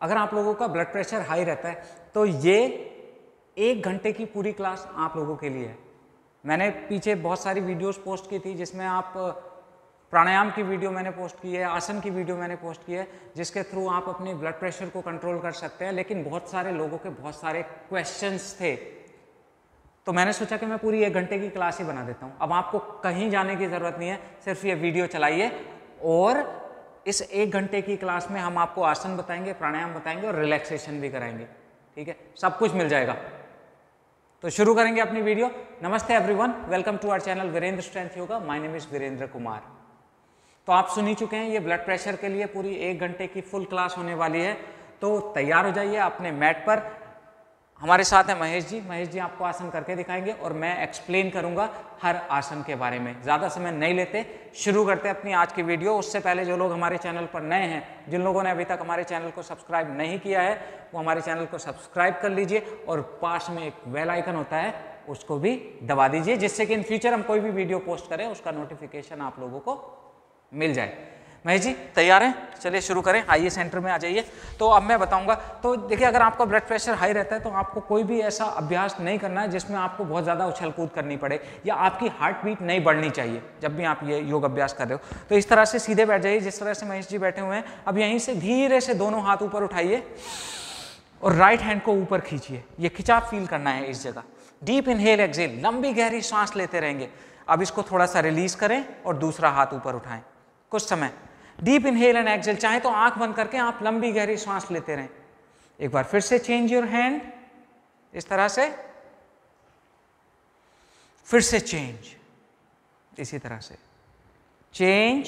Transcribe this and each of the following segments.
अगर आप लोगों का ब्लड प्रेशर हाई रहता है तो ये 1 घंटे की पूरी क्लास आप लोगों के लिए है। मैंने पीछे बहुत सारी वीडियोस पोस्ट की थी जिसमें आप प्राणायाम की वीडियो मैंने पोस्ट की है, आसन की वीडियो मैंने पोस्ट की है, जिसके थ्रू आप अपने ब्लड प्रेशर को कंट्रोल कर सकते हैं। लेकिन बहुत सारे लोगों के बहुत सारे क्वेश्चंस थे, तो मैंने सोचा कि मैं पूरी 1 घंटे की क्लास ही बना देता हूँ। अब आपको कहीं जाने की ज़रूरत नहीं है, सिर्फ ये वीडियो चलाइए और इस 1 घंटे की क्लास में हम आपको आसन बताएंगे, प्राणायाम बताएंगे और रिलैक्सेशन भी कराएंगे। ठीक है, सब कुछ मिल जाएगा। तो शुरू करेंगे अपनी वीडियो। नमस्ते everyone, welcome to our channel Virendra strength yoga. My name is Virendra Kumar. तो आप सुन ही चुके हैं, ये ब्लड प्रेशर के लिए पूरी 1 घंटे की फुल क्लास होने वाली है। तो तैयार हो जाइए अपने मैट पर। हमारे साथ है महेश जी। महेश जी आपको आसन करके दिखाएंगे और मैं एक्सप्लेन करूंगा हर आसन के बारे में। ज़्यादा समय नहीं लेते, शुरू करते हैं अपनी आज की वीडियो। उससे पहले जो लोग हमारे चैनल पर नए हैं, जिन लोगों ने अभी तक हमारे चैनल को सब्सक्राइब नहीं किया है, वो हमारे चैनल को सब्सक्राइब कर लीजिए और पास में एक बेल आइकन होता है, उसको भी दबा दीजिए, जिससे कि इन फ्यूचर हम कोई भी वीडियो पोस्ट करें उसका नोटिफिकेशन आप लोगों को मिल जाए। महेश जी तैयार हैं? चलिए शुरू करें। आइए सेंटर में आ जाइए। तो अब मैं बताऊंगा। तो देखिए, अगर आपका ब्लड प्रेशर हाई रहता है तो आपको कोई भी ऐसा अभ्यास नहीं करना है जिसमें आपको बहुत ज़्यादा उछल कूद करनी पड़े या आपकी हार्ट बीट नहीं बढ़नी चाहिए जब भी आप ये योग अभ्यास कर रहे हो। तो इस तरह से सीधे बैठ जाइए जिस तरह से महेश जी बैठे हुए हैं। अब यहीं से धीरे से दोनों हाथ ऊपर उठाइए और राइट हैंड को ऊपर खींचिए। ये खिंचाव फील करना है इस जगह। डीप इनहेल एक्सहेल, लंबी गहरी सांस लेते रहेंगे। अब इसको थोड़ा सा रिलीज करें और दूसरा हाथ ऊपर उठाएं कुछ समय। डीप इनहेल एंड एक्सहेल, चाहे तो आंख बंद करके आप लंबी गहरी सांस लेते रहें। एक बार फिर से चेंज योर हैंड, इस तरह से, फिर से चेंज, इसी तरह से चेंज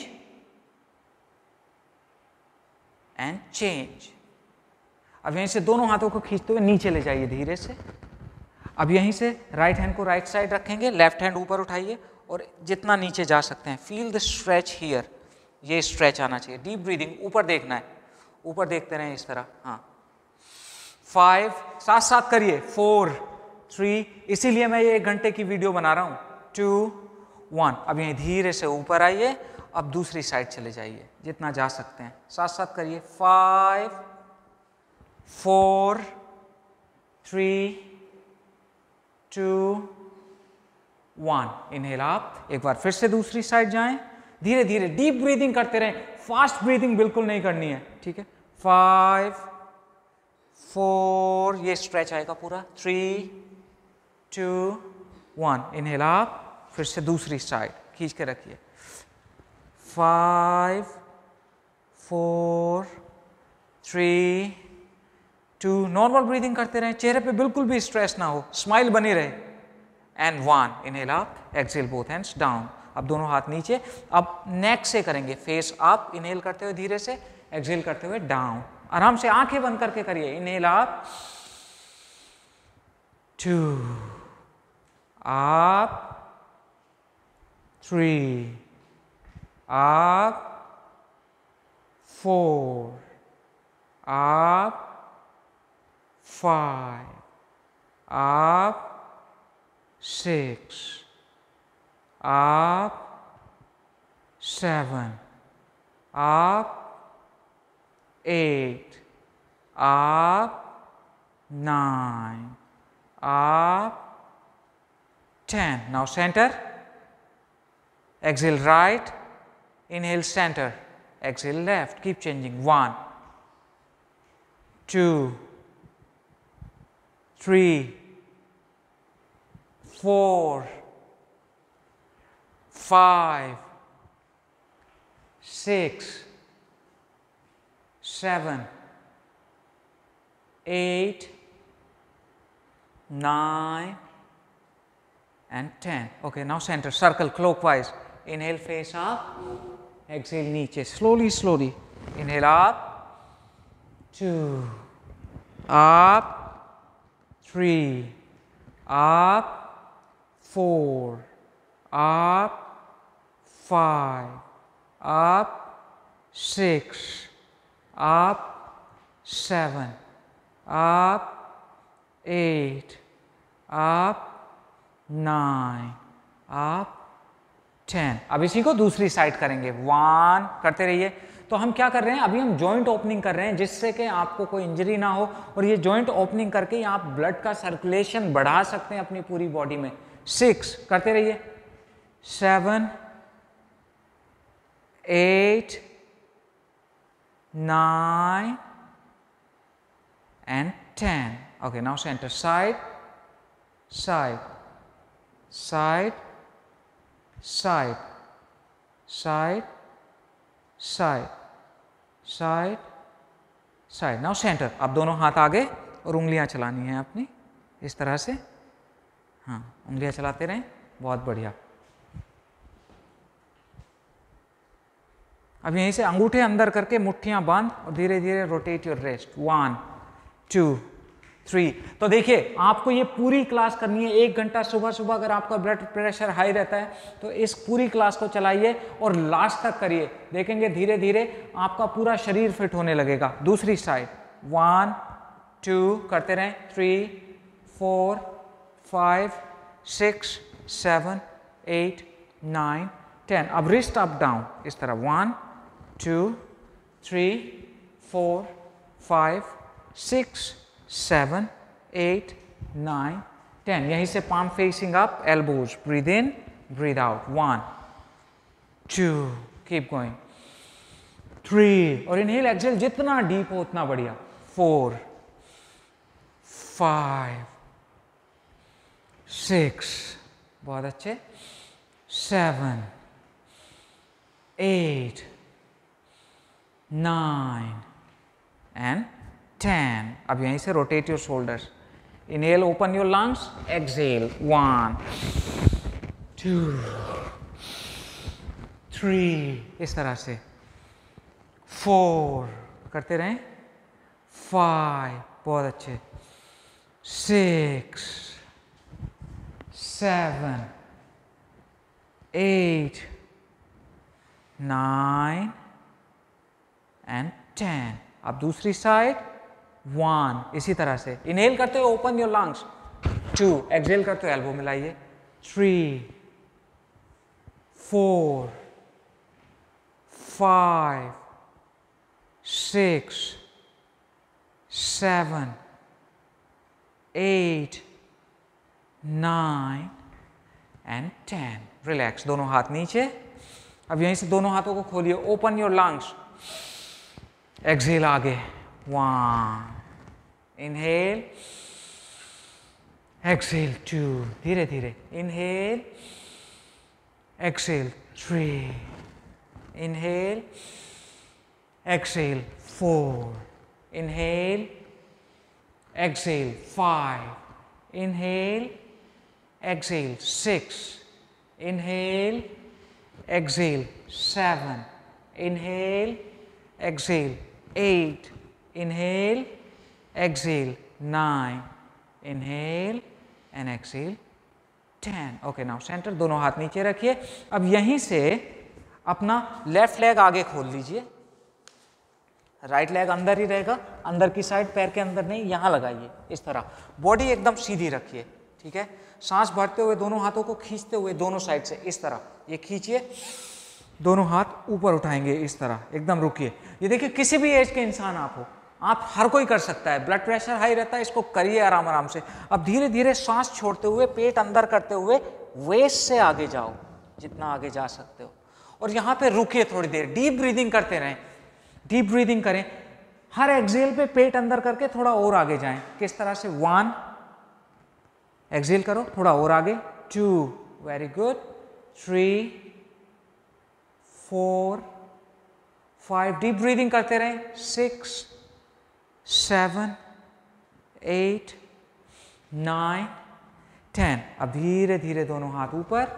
एंड चेंज। अब यहीं से दोनों हाथों को खींचते हुए नीचे ले जाइए धीरे से। अब यहीं से राइट हैंड को राइट साइड रखेंगे, लेफ्ट हैंड ऊपर उठाइए और जितना नीचे जा सकते हैं। फील द स्ट्रेच हियर, ये स्ट्रेच आना चाहिए। डीप ब्रीदिंग, ऊपर देखना है, ऊपर देखते रहें इस तरह। हाँ, 5, साथ साथ करिए। 4, 3, इसीलिए मैं ये 1 घंटे की वीडियो बना रहा हूँ। 2, 1। अब यहीं धीरे से ऊपर आइए। अब दूसरी साइड चले जाइए जितना जा सकते हैं, साथ साथ करिए। 5, 4, 3, 2, 1। इनहेल आप। एक बार फिर से दूसरी साइड जाएं। धीरे धीरे डीप ब्रीदिंग करते रहें, फास्ट ब्रीदिंग बिल्कुल नहीं करनी है। ठीक है, 5, 4, ये स्ट्रेच आएगा पूरा। 3, 2, 1। इनहेल आप। फिर से दूसरी साइड खींच के रखिए। 5, 4, 3, 2। नॉर्मल ब्रीदिंग करते रहें, चेहरे पे बिल्कुल भी स्ट्रेस ना हो, स्माइल बनी रहे। And 1। Inhale up, exhale both hands down. अब दोनों हाथ नीचे। अब नेक से करेंगे, फेस अप, इनहेल करते हुए धीरे से, एक्सहेल करते हुए डाउन। आराम से आंखें बंद करके करिए। Inhale up, 2, up, 3, up, 4, up, 5, up, 6, up, 7, up, 8, up, 9, up, 10. Now center. Exhale right, inhale center, exhale left. Keep changing. 1, 2, 3, 4, 5, 6, 7, 8, 9, and 10. Okay, now center, circle clockwise. Inhale, face up, exhale, niche. Slowly, slowly. Inhale up, 2, up, 3, up, 4, up, 5, up, 6, up, 7, up, 8, up, 9, up, 10. अब इसी को दूसरी side करेंगे। 1 करते रहिए, तो हम क्या कर रहे हैं, अभी हम जॉइंट ओपनिंग कर रहे हैं जिससे कि आपको कोई इंजरी ना हो, और ये जॉइंट ओपनिंग करके आप ब्लड का सर्कुलेशन बढ़ा सकते हैं अपनी पूरी बॉडी में। 6 करते रहिए, 7 8 9 and 10. Okay, now center, side, side, side, side, side, side, side, side. Now center. अब दोनों हाथ आगे और उंगलियां चलानी है अपनी इस तरह से। हाँ, उंगलियां चलाते रहें, बहुत बढ़िया। अब यहीं से अंगूठे अंदर करके मुट्ठियां बांध और धीरे धीरे रोटेट योर रेस्ट। 1 2 3। तो देखिए आपको ये पूरी क्लास करनी है 1 घंटा सुबह सुबह। अगर आपका ब्लड प्रेशर हाई रहता है तो इस पूरी क्लास को चलाइए और लास्ट तक करिए, देखेंगे धीरे धीरे आपका पूरा शरीर फिट होने लगेगा। दूसरी साइड 1 2 करते रहें, 3 4 5 6 7 8 9 10। अब रिस्ट अप डाउन इस तरह, 1 2 3 4 5 6 7 8 9 10। यहीं से palm facing up, elbows, breathe in, breathe out, 1 2, keep going, 3, और inhale exhale जितना deep हो उतना बढ़िया, 4 5 6, बहुत अच्छे, 7 8 9 and 10। अब यहीं से rotate your shoulders, inhale open your lungs, exhale 1 2 3, इस तरह से 4 करते रहें, 5, बहुत अच्छे, 6 7 8 9 and 10। अब दूसरी साइड 1, इसी तरह से इनहेल करते हुए ओपन योर लंग्स, 2, एक्सहेल करते हुए एल्बो मिलाइए, 3 4 5 6 7 8 9 and 10। रिलैक्स, दोनों हाथ नीचे। अब यहीं से दोनों हाथों को खोलिए, ओपन योर लंग्स, एक्सहेल आगे, 1, इनहेल, एक्सहेल 2, धीरे धीरे, inhale, exhale 3, inhale, exhale 4, inhale, exhale 5, inhale, exhale 6, inhale, exhale 7, inhale, exhale 8, inhale, exhale 9, inhale and exhale 10। Okay, now centre, दोनों हाथ नीचे रखिए। अब यहीं से अपना लेफ्ट लेग आगे खोल लीजिए, राइट लेग अंदर ही रहेगा, अंदर की साइड, पैर के अंदर नहीं, यहां लगाइए इस तरह, बॉडी एकदम सीधी रखिए, ठीक है। सांस भरते हुए दोनों हाथों को खींचते हुए दोनों साइड से इस तरह, ये खींचिए, दोनों हाथ ऊपर उठाएंगे इस तरह, एकदम रुकिए। ये देखिए किसी भी एज के इंसान आप हो, आप हर कोई कर सकता है। ब्लड प्रेशर हाई रहता है, इसको करिए आराम आराम से। अब धीरे धीरे सांस छोड़ते हुए, पेट अंदर करते हुए वेस्ट से आगे जाओ जितना आगे जा सकते हो, और यहाँ पे रुकिए थोड़ी देर, डीप ब्रीदिंग करते रहें, डीप ब्रीदिंग करें। हर एक्सहेल पे पेट अंदर करके थोड़ा और आगे जाएं। किस तरह से, 1, एक्सहेल करो, थोड़ा और आगे, 2, वेरी गुड, 3 4 5, डीप ब्रीदिंग करते रहें, 6 7 8 9 10। अब धीरे धीरे दोनों हाथ ऊपर,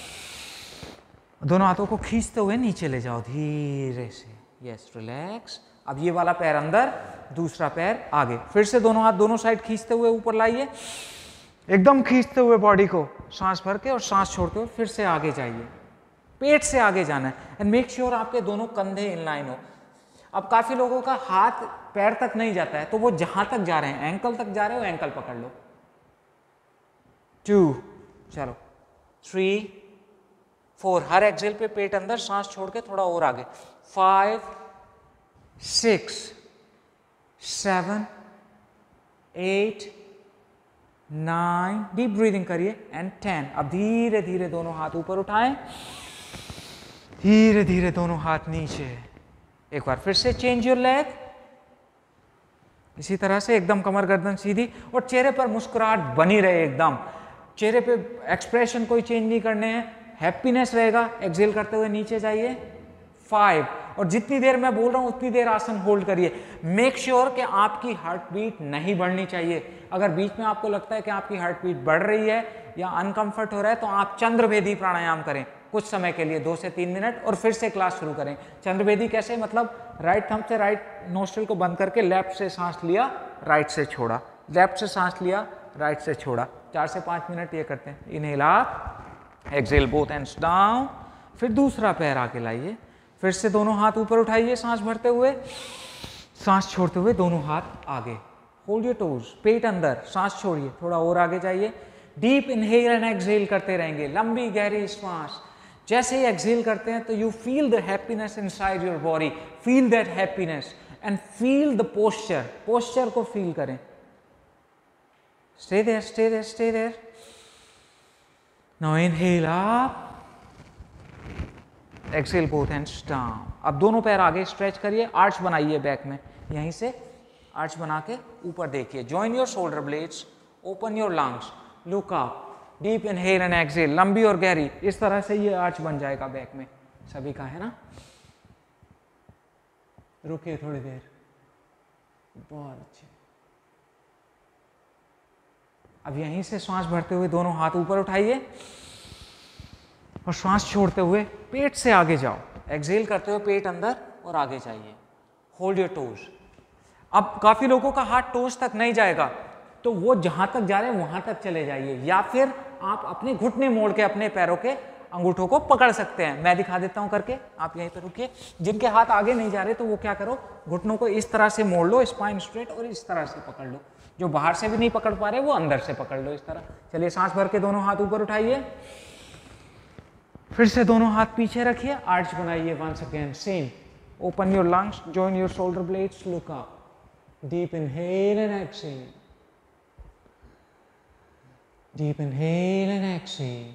दोनों हाथों को खींचते हुए नीचे ले जाओ धीरे से, यस, रिलैक्स। अब ये वाला पैर अंदर, दूसरा पैर आगे, फिर से दोनों हाथ दोनों साइड खींचते हुए ऊपर लाइए, एकदम खींचते हुए बॉडी को, सांस भर के और सांस छोड़ते हुए फिर से आगे जाइए, पेट से आगे जाना है, एंड मेक श्योर आपके दोनों कंधे इनलाइन हो। अब काफी लोगों का हाथ पैर तक नहीं जाता है, तो वो जहां तक जा रहे हैं, एंकल तक जा रहे हो, एंकल पकड़ लो, 2, चलो, 3 4, हर एक्सहेल पे पेट अंदर, सांस छोड़ के थोड़ा और आगे, 5 6 7 8 9, डीप ब्रीदिंग करिए, एंड 10। अब धीरे धीरे दोनों हाथ ऊपर उठाएं, धीरे धीरे दोनों हाथ नीचे। एक बार फिर से चेंज योर लेग, इसी तरह से एकदम कमर गर्दन सीधी, और चेहरे पर मुस्कुराहट बनी रहे, एकदम चेहरे पे एक्सप्रेशन कोई चेंज नहीं करने हैं, हैप्पीनेस रहेगा। एक्सहेल करते हुए नीचे जाइए। 5, और जितनी देर मैं बोल रहा हूं उतनी देर आसन होल्ड करिए। मेक श्योर कि आपकी हार्ट बीट नहीं बढ़नी चाहिए। अगर बीच में आपको लगता है कि आपकी हार्ट बीट बढ़ रही है या अनकंफर्ट हो रहा है तो आप चंद्रभेदी प्राणायाम करें कुछ समय के लिए, 2 से 3 मिनट, और फिर से क्लास शुरू करें। चंद्रभेदी कैसे, मतलब राइट थंब से राइट नोस्ट्रिल को बंद करके लेफ्ट से सांस लिया, राइट से छोड़ा, लेफ्ट से सांस लिया, राइट से छोड़ा। 4 से 5 मिनट ये करते हैं। Inhale up, exhale both hands down. फिर दूसरा पैर आगे लाइए, फिर से दोनों हाथ ऊपर उठाइए सांस भरते हुए, सांस छोड़ते हुए दोनों हाथ आगे। होल्ड योर टोज, पेट अंदर, सांस छोड़िए, थोड़ा और आगे जाइए। डीप इनहेल एंड एक्सहेल करते रहेंगे, लंबी गहरी श्वास। जैसे ही एक्सहेल करते हैं तो you feel the happiness inside your body, feel that happiness and feel the posture, posture को फील करें। Stay there, stay there, stay there. Now inhale up, exhale both hands down. अब दोनों पैर आगे स्ट्रेच करिए, आर्च बनाइए back में, यहीं से आर्च बना के ऊपर देखिए। Join your shoulder blades, open your lungs, look up, deep inhale and exhale, लंबी और गहरी। इस तरह से ये आर्च बन जाएगा बैक में, सभी का है ना। रुकिए थोड़ी देर, बहुत अच्छे। अब यहीं से श्वास भरते हुए दोनों हाथ ऊपर उठाइए और श्वास छोड़ते हुए पेट से आगे जाओ। एक्सहेल करते हुए पेट अंदर और आगे जाइए। Hold your toes. अब काफी लोगों का हाथ टोज तक नहीं जाएगा, तो वो जहां तक जा रहे हैं वहां तक चले जाइए, या फिर आप अपने घुटने मोड़ के अपने पैरों के अंगूठों को पकड़ सकते हैं। मैं दिखा देता हूं करके, आप यहीं पर रुकिए। जिनके हाथ आगे नहीं जा रहे तो वो क्या करो, घुटनों को इस तरह से मोड़ लो, स्पाइन स्ट्रेट, और इस तरह से पकड़ लो। जो बाहर से भी नहीं पकड़ पा रहे वो अंदर से पकड़ लो, इस तरह। चलिए सांस भर के दोनों हाथ ऊपर उठाइए, फिर से दोनों हाथ पीछे रखिए, आर्च बनाइए। Once again same, open your lungs, join your shoulder blades, look up, deep inhale and exhale, deep inhale and exhale.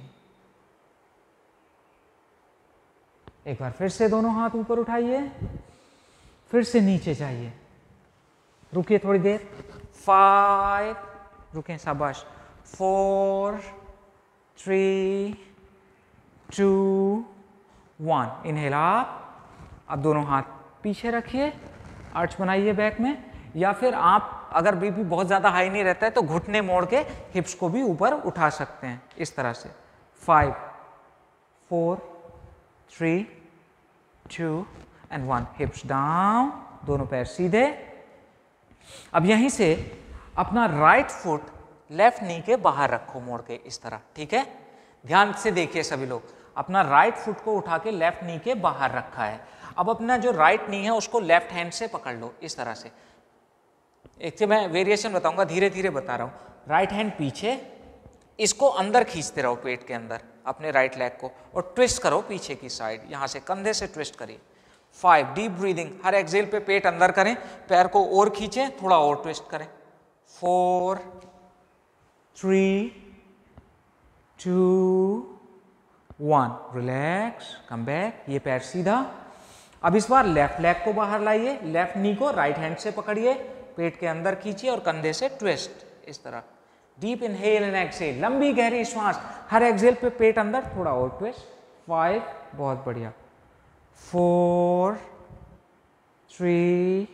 एक बार फिर से दोनों हाथ ऊपर उठाइए, फिर से नीचे जाइए, रुकिए थोड़ी देर। 5, रुकें, शाबाश। 4, 3, 2, 1, इनहेल अप। अब दोनों हाथ पीछे रखिए, आर्च बनाइए बैक में, या फिर आप अगर बीपी बहुत ज़्यादा हाई नहीं रहता है तो घुटने मोड़ के हिप्स को भी ऊपर उठा सकते हैं, इस तरह से। 5, 4, 3, 2 एंड 1, हिप्स डाउन, दोनों पैर सीधे। अब यहीं से अपना राइट फुट लेफ्ट नी के बाहर रखो मोड़ के, इस तरह, ठीक है। ध्यान से देखिए सभी लोग, अपना राइट फुट को उठा के लेफ्ट नी के बाहर रखा है। अब अपना जो राइट नी है उसको लेफ्ट हैंड से पकड़ लो, इस तरह से। एक से मैं वेरिएशन बताऊंगा, धीरे धीरे बता रहा हूं। राइट हैंड पीछे, इसको अंदर खींचते रहो पेट के अंदर, अपने राइट लेग को, और ट्विस्ट करो पीछे की साइड, यहां से कंधे से ट्विस्ट करिए। 5, डीप ब्रीदिंग, हर एक्सहेल पे पेट अंदर करें, पैर को और खींचें, थोड़ा और ट्विस्ट करें। 4, 3, 2, 1, रिलैक्स, कम बैक। ये पैर सीधा। अब इस बार लेफ्ट लेग को बाहर लाइए, लेफ्ट नी को राइट हैंड से पकड़िए, पेट के अंदर खींचिए और कंधे से ट्विस्ट, इस तरह। डीप इनहेल एंड एक्सहेल, लंबी गहरी श्वास, हर एक्सहेल पे पेट अंदर, थोड़ा और ट्विस्ट। 5, बहुत बढ़िया। 4, 3,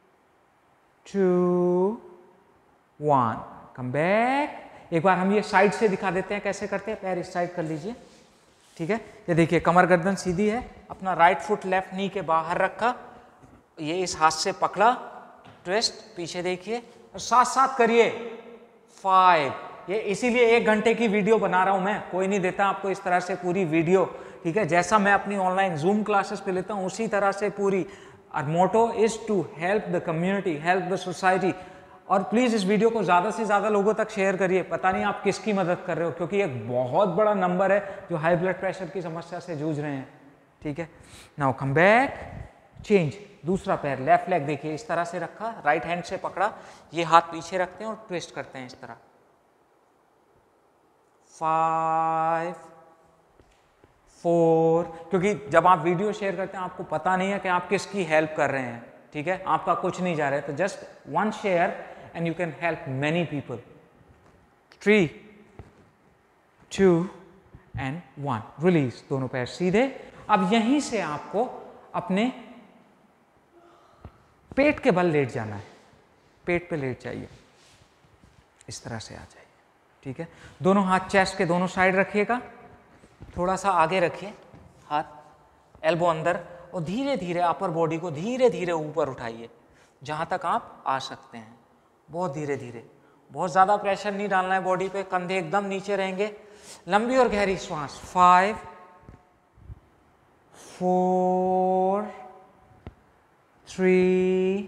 2, 1, कम बैक। एक बार हम ये साइड से दिखा देते हैं कैसे करते हैं। पैर इस साइड कर लीजिए, ठीक है। ये देखिए, कमर गर्दन सीधी है, अपना राइट फुट लेफ्ट नी के बाहर रखा, ये इस हाथ से पकड़ा, ट्विस्ट, पीछे देखिए, और साथ साथ करिए। 5, ये इसीलिए 1 घंटे की वीडियो बना रहा हूं मैं, कोई नहीं देता आपको इस तरह से पूरी वीडियो, ठीक है। जैसा मैं अपनी ऑनलाइन जूम क्लासेस पे लेता हूं उसी तरह से पूरी। और motto is to help the community, help the society. और प्लीज़ इस वीडियो को ज़्यादा से ज़्यादा लोगों तक शेयर करिए। पता नहीं आप किसकी मदद कर रहे हो, क्योंकि एक बहुत बड़ा नंबर है जो हाई ब्लड प्रेशर की समस्या से जूझ रहे हैं, ठीक है। नाउ कम बैक, चेंज, दूसरा पैर, लेफ्ट लेग देखिए इस तरह से रखा, राइट हैंड से पकड़ा, ये हाथ पीछे रखते हैं और ट्विस्ट करते हैं इस तरह। 5 4, क्योंकि जब आप वीडियो शेयर करते हैं आपको पता नहीं है कि आप किसकी हेल्प कर रहे हैं, ठीक है, आपका कुछ नहीं जा रहा है, तो just one share and you can help many people. 3 2 and 1, release, दोनों पैर सीधे। अब यहीं से आपको अपने पेट के बल लेट जाना है, पेट पे लेट जाइए, इस तरह से आ जाइए, ठीक है। दोनों हाथ चेस्ट के दोनों साइड रखिएगा, थोड़ा सा आगे रखिए हाथ, एल्बो अंदर, और धीरे धीरे अपर बॉडी को धीरे धीरे ऊपर उठाइए जहाँ तक आप आ सकते हैं, बहुत धीरे धीरे, बहुत ज़्यादा प्रेशर नहीं डालना है बॉडी पे, कंधे एकदम नीचे रहेंगे। लंबी और गहरी श्वास, 5 4 3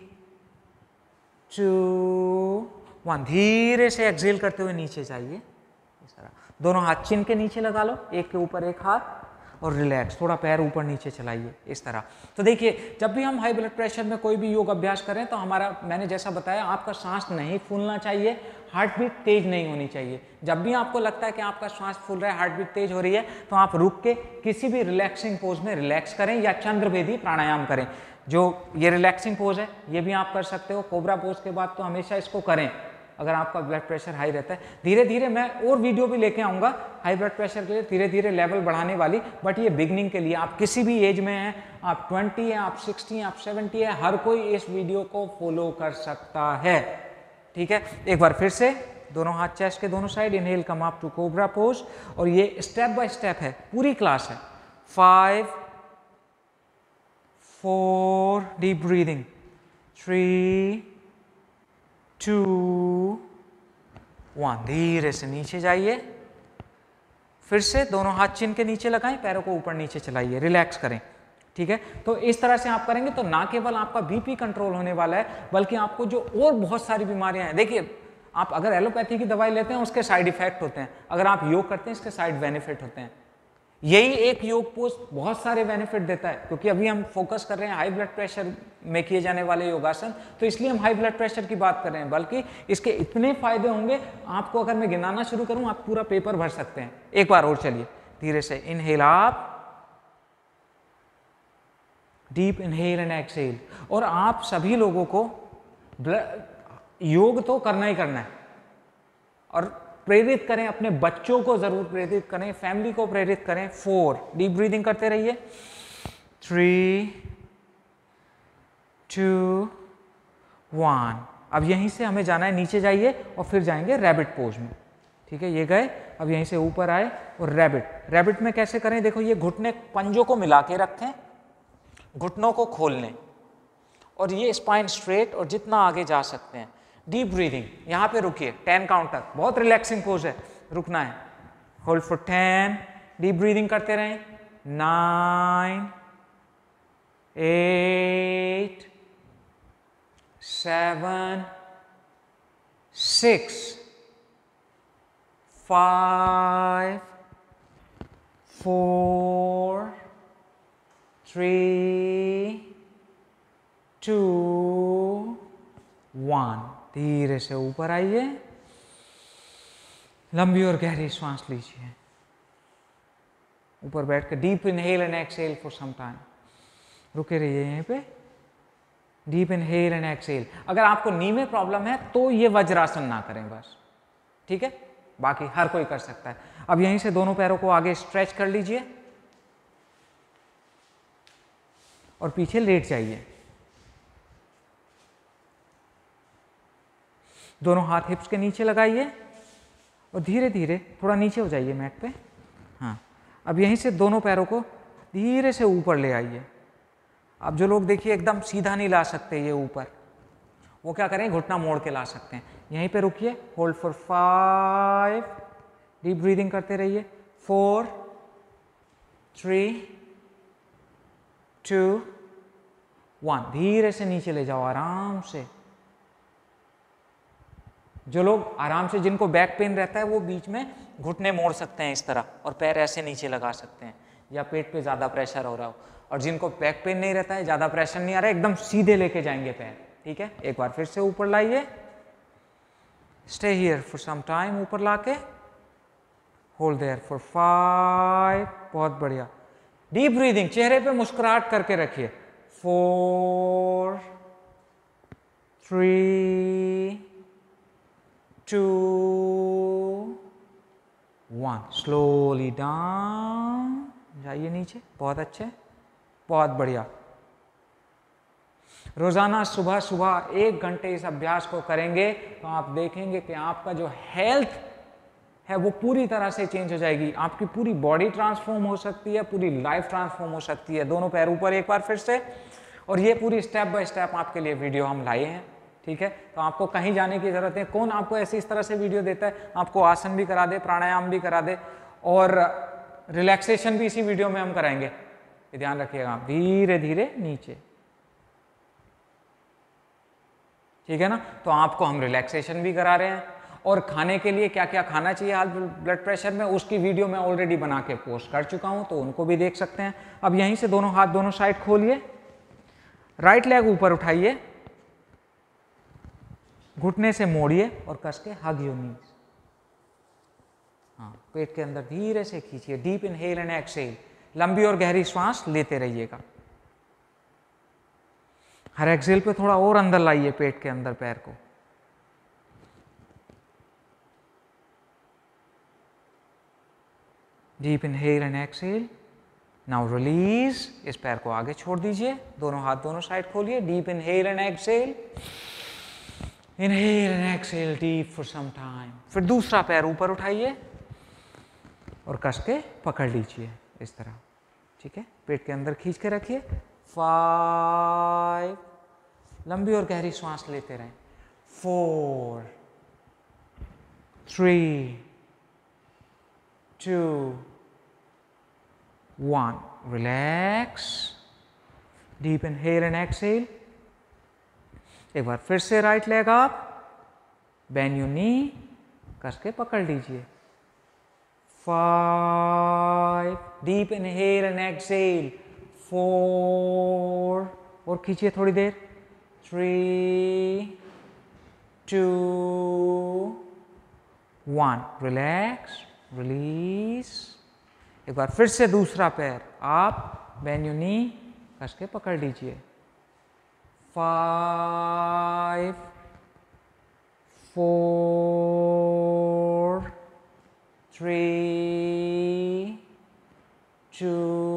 2 1, धीरे से एक्सहेल करते हुए नीचे जाइए इस तरह। दोनों हाथ चिन के नीचे लगा लो, एक के ऊपर एक हाथ, और रिलैक्स, थोड़ा पैर ऊपर नीचे चलाइए इस तरह। तो देखिए जब भी हम हाई ब्लड प्रेशर में कोई भी योग अभ्यास करें तो हमारा, मैंने जैसा बताया, आपका सांस नहीं फूलना चाहिए, हार्ट बीट तेज नहीं होनी चाहिए। जब भी आपको लगता है कि आपका सांस फूल रहा है, हार्ट बीट तेज हो रही है, तो आप रुक के किसी भी रिलैक्सिंग पोज में रिलैक्स करें या चंद्रभेदी प्राणायाम करें। जो ये रिलैक्सिंग पोज है ये भी आप कर सकते हो, कोबरा पोज के बाद तो हमेशा इसको करें अगर आपका ब्लड प्रेशर हाई रहता है। धीरे धीरे मैं और वीडियो भी लेके आऊँगा हाई ब्लड प्रेशर के लिए, धीरे धीरे लेवल बढ़ाने वाली, बट ये बिगनिंग के लिए, आप किसी भी एज में हैं, आप 20 हैं, आप 60 हैं, आप 70 हैं, हर कोई इस वीडियो को फॉलो कर सकता है, ठीक है। एक बार फिर से दोनों हाथ चेस्ट के दोनों side, inhale come up to cobra pose, और ये स्टेप बाय स्टेप है, पूरी क्लास है। 5 4, डीप ब्रीदिंग, 3 2 1, धीरे से नीचे जाइए, फिर से दोनों हाथ चिन के नीचे लगाएं, पैरों को ऊपर नीचे चलाइए, रिलैक्स करें, ठीक है। तो इस तरह से आप करेंगे तो ना केवल आपका बीपी कंट्रोल होने वाला है, बल्कि आपको जो और बहुत सारी बीमारियां हैं, देखिए आप अगर एलोपैथी की दवाई लेते हैं उसके साइड इफेक्ट होते हैं, अगर आप योग करते हैं इसके साइड बेनिफिट होते हैं। यही एक योग पोज बहुत सारे बेनिफिट देता है, क्योंकि अभी हम फोकस कर रहे हैं हाई ब्लड प्रेशर में किए जाने वाले योगासन, तो इसलिए हम हाई ब्लड प्रेशर की बात कर रहे हैं, बल्कि इसके इतने फायदे होंगे आपको, अगर मैं गिनाना शुरू करूं आप पूरा पेपर भर सकते हैं। एक बार और चलिए धीरे से, inhale up, deep inhale and exhale. और आप सभी लोगों को योग तो करना ही करना है, और प्रेरित करें, अपने बच्चों को जरूर प्रेरित करें, फैमिली को प्रेरित करें। 4, डीप ब्रीदिंग करते रहिए, 3 2 1। अब यहीं से हमें जाना है, नीचे जाइए और फिर जाएंगे रैबिट पोज में, ठीक है। ये गए, अब यहीं से ऊपर आए और रैबिट। रैबिट में कैसे करें, देखो ये घुटने पंजों को मिला के रखें, घुटनों को खोल लें, और ये स्पाइन स्ट्रेट, और जितना आगे जा सकते हैं। डीप ब्रीदिंग, यहाँ पे रुकिए 10 काउंट तक, बहुत रिलैक्सिंग पोज है, रुकना है। होल्ड फॉर 10, डीप ब्रीदिंग करते रहें। 9 8 7 6 5 4 3 2 1। धीरे से ऊपर आइए, लंबी और गहरी सांस लीजिए, ऊपर बैठ कर deep inhale and exhale for some time, रुके रहिए यहीं पे, डीप इनहेल एंड एक्सहेल। अगर आपको नी में प्रॉब्लम है तो ये वज्रासन ना करें बस, ठीक है, बाकी हर कोई कर सकता है। अब यहीं से दोनों पैरों को आगे स्ट्रेच कर लीजिए और पीछे लेट जाइए। दोनों हाथ हिप्स के नीचे लगाइए और धीरे धीरे थोड़ा नीचे हो जाइए मैट पे। हाँ, अब यहीं से दोनों पैरों को धीरे से ऊपर ले आइए। अब जो लोग देखिए एकदम सीधा नहीं ला सकते ये ऊपर, वो क्या करें, घुटना मोड़ के ला सकते हैं। यहीं पे रुकिए, होल्ड फॉर 5, डीप ब्रीदिंग करते रहिए। 4 3 2 1, धीरे से नीचे ले जाओ आराम से। जो लोग आराम से, जिनको बैक पेन रहता है, वो बीच में घुटने मोड़ सकते हैं इस तरह और पैर ऐसे नीचे लगा सकते हैं, या पेट पे ज़्यादा प्रेशर हो रहा हो। और जिनको बैक पेन नहीं रहता है, ज़्यादा प्रेशर नहीं आ रहा है, एकदम सीधे लेके जाएंगे पैर। ठीक है, एक बार फिर से ऊपर लाइए, stay here for some time, ऊपर लाके होल्ड देयर फॉर 5, बहुत बढ़िया। डीप ब्रीदिंग, चेहरे पे मुस्कुराहट करके रखिए। 4, 3, 2, 1, स्लोली डाउन, जाइए नीचे, बहुत अच्छे, बहुत बढ़िया। रोजाना सुबह सुबह 1 घंटे इस अभ्यास को करेंगे तो आप देखेंगे कि आपका जो हेल्थ है वो पूरी तरह से चेंज हो जाएगी। आपकी पूरी बॉडी ट्रांसफॉर्म हो सकती है, पूरी लाइफ ट्रांसफॉर्म हो सकती है। दोनों पैर ऊपर एक बार फिर से, और ये पूरी स्टेप बाय स्टेप आपके लिए वीडियो हम लाए हैं। ठीक है, तो आपको कहीं जाने की जरूरत नहीं। कौन आपको ऐसी इस तरह से वीडियो देता है? आपको आसन भी करा दे, प्राणायाम भी करा दे, और रिलैक्सेशन भी इसी वीडियो में हम कराएंगे। ध्यान रखिएगा आप, धीरे धीरे नीचे। ठीक है ना, तो आपको हम रिलैक्सेशन भी करा रहे हैं, और खाने के लिए क्या क्या खाना चाहिए हाई ब्लड प्रेशर में, उसकी वीडियो मैं ऑलरेडी बना के पोस्ट कर चुका हूं, तो उनको भी देख सकते हैं। अब यहीं से दोनों हाथ दोनों साइड खोलिए, राइट लेग ऊपर उठाइए, घुटने से मोड़िए और कस के हग योर नीज। हाँ, पेट के अंदर धीरे से खींचिए, डीप इनहेल एंड एक्सहेल, लंबी और गहरी श्वास लेते रहिएगा। हर एक्सहेल पे थोड़ा और अंदर लाइए पेट के अंदर पैर को। Deep inhale and exhale, now release. इस पैर को आगे छोड़ दीजिए, दोनों हाथ दोनों साइड खोलिए, deep inhale and exhale, inhale and exhale deep for some time. फिर दूसरा पैर ऊपर उठाइए और कस के पकड़ लीजिए इस तरह। ठीक है, पेट के अंदर खींच के रखिए। 5, लंबी और गहरी श्वास लेते रहें। 4, 3, 2, 1, relax, deep inhale and exhale. एक बार फिर से right leg up, bend your knee, कस के पकड़ लीजिए। 5, डीप इनहेल एंड एक्सहेल। 4, और खींचिए थोड़ी देर। 3, 2, 1, रिलैक्स, रिलीज। एक बार फिर से दूसरा पैर आप, बेंड योर नी, कस के पकड़ लीजिए। 5, 4, 3, 2,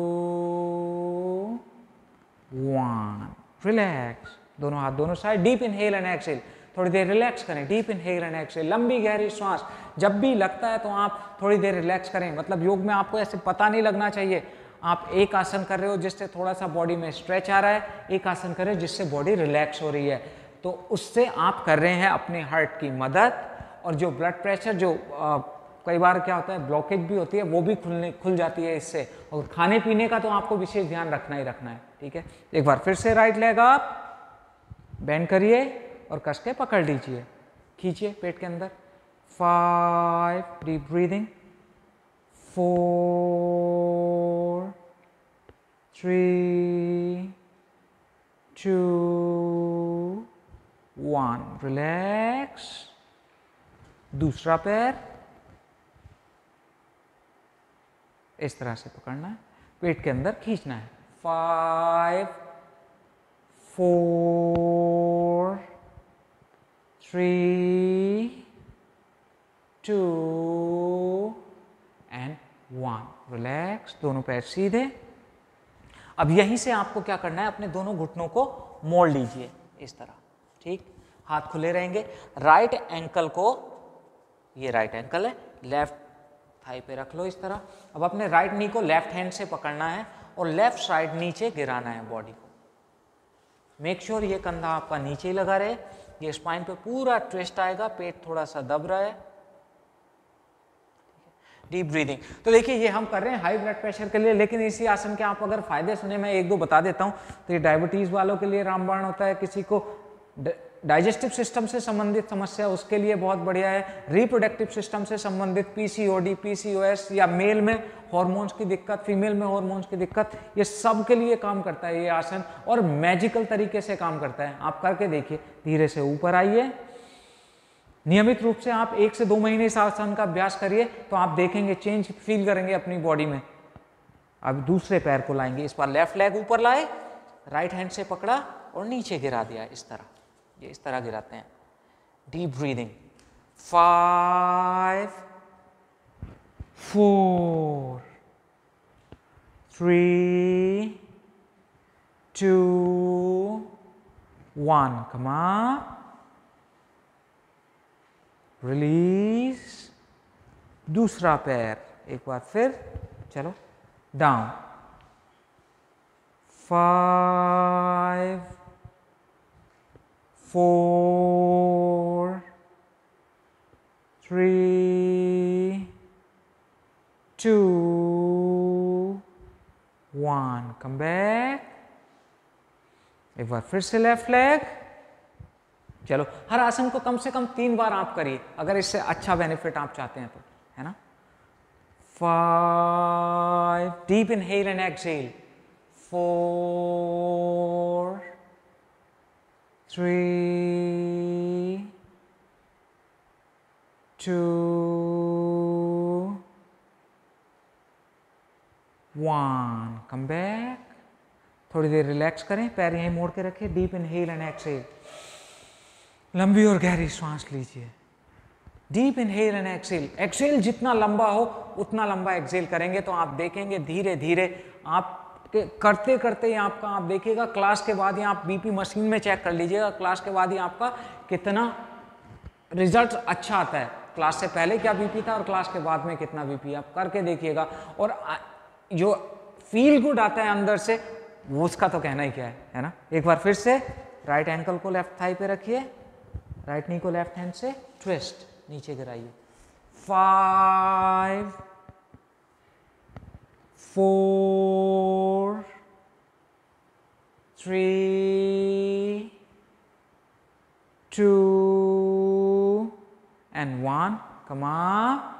1, रिलैक्स। दोनों हाथ दोनों side, deep inhale and exhale. थोड़ी देर रिलैक्स करें, डीप इनहेल एंड एक्सहेल, लंबी गहरी श्वास। जब भी लगता है तो आप थोड़ी देर रिलैक्स करें। मतलब योग में आपको ऐसे पता नहीं लगना चाहिए। आप एक आसन कर रहे हो जिससे थोड़ा सा बॉडी में स्ट्रेच आ रहा है, एक आसन कर रहे हो जिससे बॉडी रिलैक्स हो रही है, तो उससे आप कर रहे हैं अपने हार्ट की मदद। और जो ब्लड प्रेशर, जो कई बार क्या होता है ब्लॉकेज भी होती है, वो भी खुल जाती है इससे। और खाने पीने का तो आपको विशेष ध्यान रखना ही रखना है। ठीक है, एक बार फिर से राइट लेग आप, बेंड करिए और कस के पकड़ लीजिए, खींचिए पेट के अंदर। 5, डीप ब्रीदिंग। 4, 3, 2, 1, रिलैक्स। दूसरा पैर इस तरह से पकड़ना है, पेट के अंदर खींचना है। 5, 4, 3, 2 एंड 1, रिलैक्स। दोनों पैर सीधे। अब यहीं से आपको क्या करना है, अपने दोनों घुटनों को मोड़ लीजिए इस तरह। ठीक, हाथ खुले रहेंगे। राइट एंकल को, ये राइट एंकल है, लेफ्ट थाई पे रख लो इस तरह। अब अपने राइट नी को लेफ्ट हैंड से पकड़ना है और लेफ्ट साइड नीचे गिराना है बॉडी को। मेक श्योर ये कंधा आपका नीचे ही लगा रहे, ये स्पाइन पे पूरा ट्विस्ट आएगा, पेट थोड़ा सा दब रहा है। Deep breathing. तो देखिए ये हम कर रहे हैं हाई ब्लड प्रेशर के लिए, लेकिन इसी आसन के आप अगर फायदे सुने, मैं 1-2 बता देता हूं। तो ये डायबिटीज वालों के लिए रामबाण होता है, किसी को डाइजेस्टिव सिस्टम से संबंधित समस्या उसके लिए बहुत बढ़िया है। रिप्रोडक्टिव सिस्टम से संबंधित पीसीओडी, पीसीओएस या मेल में हार्मोन्स की दिक्कत, फीमेल में हार्मोन्स की दिक्कत, ये सब के लिए काम करता है ये आसन, और मैजिकल तरीके से काम करता है। आप करके देखिए, धीरे से ऊपर आइए, नियमित रूप से आप 1 से 2 महीने इस आसन का अभ्यास करिए तो आप देखेंगे चेंज फील करेंगे अपनी बॉडी में। अब दूसरे पैर को लाएंगे, इस बार लेफ्ट लेग ऊपर लाए, राइट हैंड से पकड़ा और नीचे गिरा दिया, इस तरह, ये इस तरह गिराते हैं। Deep breathing, 5 4 3 2 1, come up, release. दूसरा पैर एक बार फिर, चलो डाउन, 5 4 3 2 1, कम बैक। एक बार फिर से लेफ्ट लेग। चलो, हर आसन को कम से कम 3 बार आप करिए अगर इससे अच्छा बेनिफिट आप चाहते हैं तो, है ना। 5, deep inhale and exhale, 4 3 2 1, come back. थोड़ी देर रिलैक्स करें, पैर यहीं मोड़ के रखें, डीप इनहेल एंड एक्सहेल, लंबी और गहरी सांस लीजिए, deep inhale and exhale. Exhale जितना लंबा हो उतना लंबा एक्सहेल करेंगे तो आप देखेंगे धीरे धीरे आप करते करते ही आपका, आप देखिएगा क्लास के बाद ही आप बीपी मशीन में चेक कर लीजिएगा, क्लास के बाद ही आपका कितना रिजल्ट अच्छा आता है। क्लास से पहले क्या बीपी था और क्लास के बाद में कितना बीपी, आप करके देखिएगा, और जो फील गुड आता है अंदर से वो उसका तो कहना ही क्या है ना। एक बार फिर से राइट एंकल को लेफ्ट थाई पे रखिए, राइट नी को लेफ्ट हैंड से ट्विस्ट, नीचे गिराइए, 5 4 3 2 एंड 1, कम अप।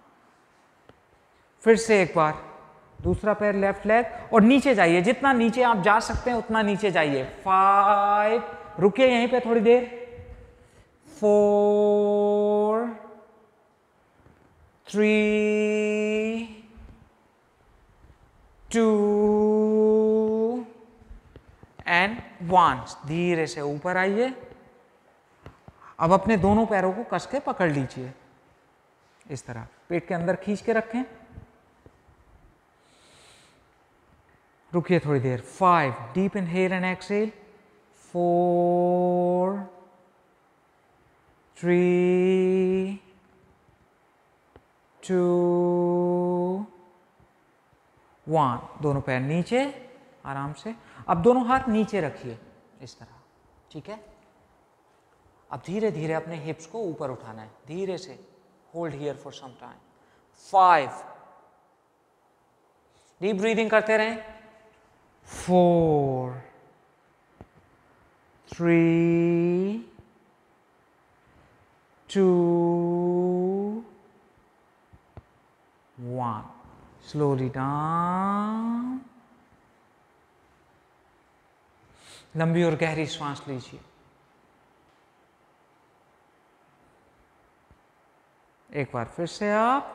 फिर से एक बार दूसरा पैर लेफ्ट लेग, और नीचे जाइए, जितना नीचे आप जा सकते हैं उतना नीचे जाइए। 5, रुकिए यहीं पे थोड़ी देर, 4 3 2 एंड 1, धीरे से ऊपर आइए। अब अपने दोनों पैरों को कस के पकड़ लीजिए, इस तरह पेट के अंदर खींच के रखें। रुकिए थोड़ी देर, 5, डीप इनहेल एंड एक्सहेल, 4 3 2 1, दोनों पैर नीचे आराम से। अब दोनों हाथ नीचे रखिए इस तरह, ठीक है। अब धीरे धीरे अपने हिप्स को ऊपर उठाना है, धीरे से, hold here for some time, 5, deep breathing करते रहें, 4 3 2 1, slowly down। लंबी और गहरी सांस लीजिए। एक बार फिर से आप,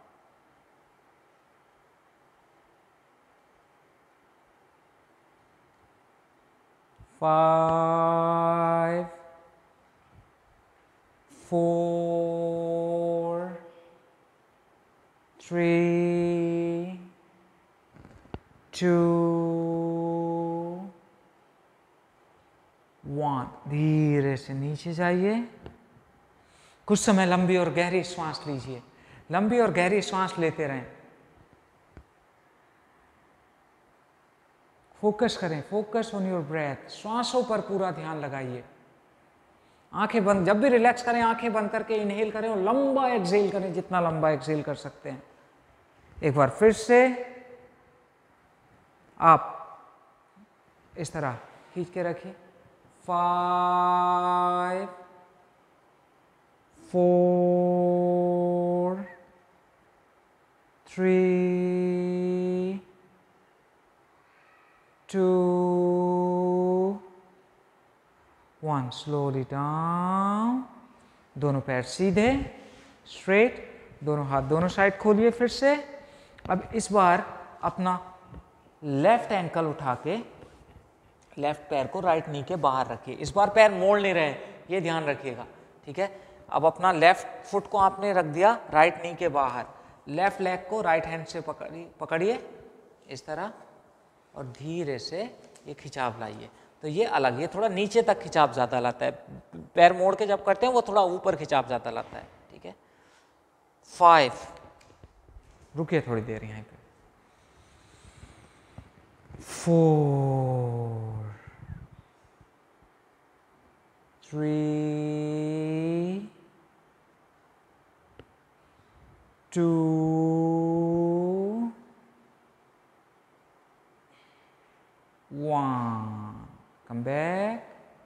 फाइव 4 3 2 1, धीरे से नीचे जाइए। कुछ समय लंबी और गहरी श्वास लीजिए, लंबी और गहरी श्वास लेते रहें। फोकस करें, फोकस ऑन योर ब्रेथ, श्वासों पर पूरा ध्यान लगाइए। आंखें बंद, जब भी रिलैक्स करें आंखें बंद करके इनहेल करें और लंबा एक्सहेल करें, जितना लंबा एक्सहेल कर सकते हैं। एक बार फिर से आप इस तरह खींच के रखिए, 5 4 3 2 1 स्लोली डाउन। दोनों पैर सीधे स्ट्रेट, दोनों हाथ दोनों साइड खोलिए फिर से। अब इस बार अपना लेफ्ट एंकल उठा के लेफ्ट पैर को राइट नी के बाहर रखिए। इस बार पैर मोड़ नहीं रहे, ये ध्यान रखिएगा, ठीक है। अब अपना लेफ्ट फुट को आपने रख दिया राइट नी के बाहर, लेफ्ट लेग को राइट हैंड से पकड़िए इस तरह और धीरे से ये खिंचाव लाइए। तो ये अलग, ये थोड़ा नीचे तक खिंचाव ज़्यादा लाता है, पैर मोड़ के जब करते हैं वो थोड़ा ऊपर खिंचाव ज़्यादा लाता है, ठीक है। 5, रुकिए थोड़ी देर यहाँ पे, 4 3 2 1 come back,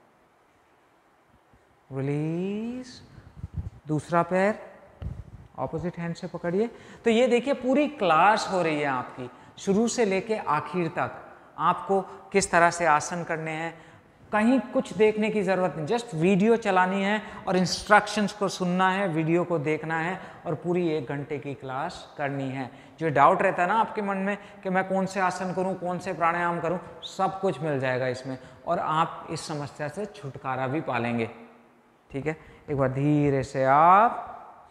रिलीज। दूसरा पैर ऑपोजिट हैंड से पकड़िए। तो ये देखिए पूरी क्लास हो रही है आपकी, शुरू से लेके आखिर तक आपको किस तरह से आसन करने हैं, कहीं कुछ देखने की ज़रूरत नहीं, जस्ट वीडियो चलानी है और इंस्ट्रक्शंस को सुनना है, वीडियो को देखना है और पूरी 1 घंटे की क्लास करनी है। जो डाउट रहता है ना आपके मन में कि मैं कौन से आसन करूं, कौन से प्राणायाम करूं, सब कुछ मिल जाएगा इसमें और आप इस समस्या से छुटकारा भी पालेंगे, ठीक है। एक बार धीरे से आप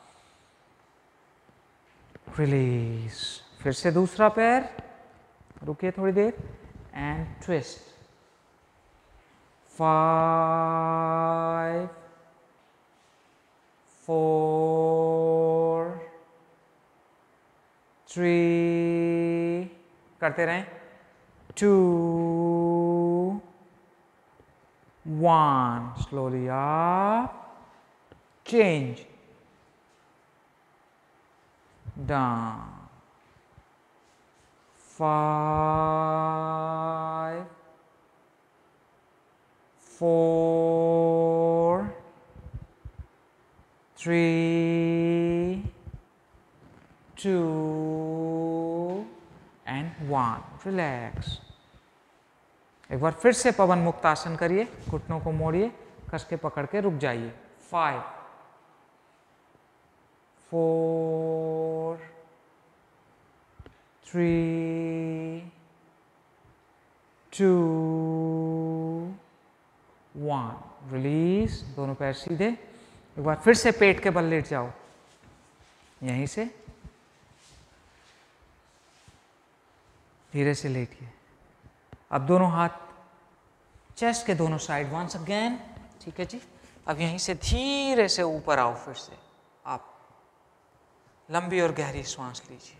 रिलीज, फिर से दूसरा पैर, रुकिए थोड़ी देर एंड ट्विस्ट। 5 4 3 करते रहें, 2 1 slowly up, change down, 5 4 3 2 and 1 relax. एक बार फिर से पवन मुक्त आसन करिए, घुटनों को मोड़िए, कस के पकड़ के रुक जाइए। 5 4 3 2 1 रिलीज। दोनों पैर सीधे। एक बार फिर से पेट के बल लेट जाओ, यहीं से धीरे से लेटिए। अब दोनों हाथ चेस्ट के दोनों साइड, वंस अगेन, ठीक है जी। अब यहीं से धीरे से ऊपर आओ, फिर से आप लंबी और गहरी सांस लीजिए।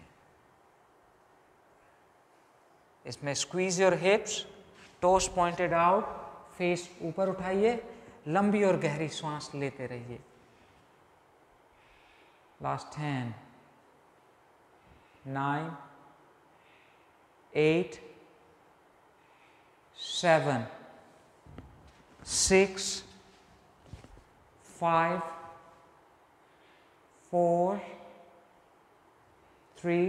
इसमें squeeze your hips, toes pointed out, face ऊपर उठाइए, लंबी और गहरी सांस लेते रहिए। Last 10 9 8 7 6 5 4 3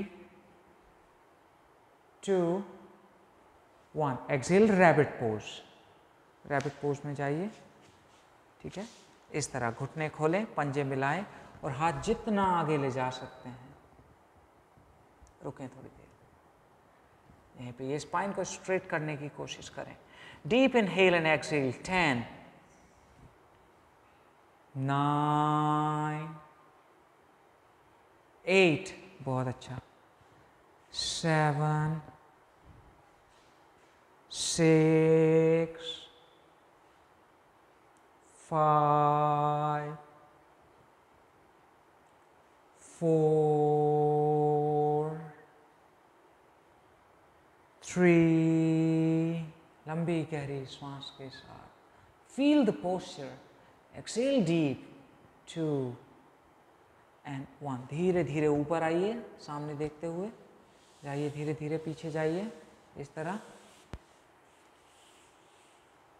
2 1 exhale, rabbit pose. Rabbit pose में जाइए, ठीक है। इस तरह घुटने खोलें, पंजे मिलाएं और हाथ जितना आगे ले जा सकते हैं। रुकें थोड़ी देर, यहीं पे ये स्पाइन को स्ट्रेट करने की कोशिश करें। Deep inhale and exhale. 10 9 8, बहुत अच्छा, 7 6 5 4 3, लंबी गहरी सांस के साथ feel the posture, exhale deep, 2 and 1। धीरे धीरे ऊपर आइए, सामने देखते हुए जाइए, धीरे धीरे पीछे जाइए, इस तरह।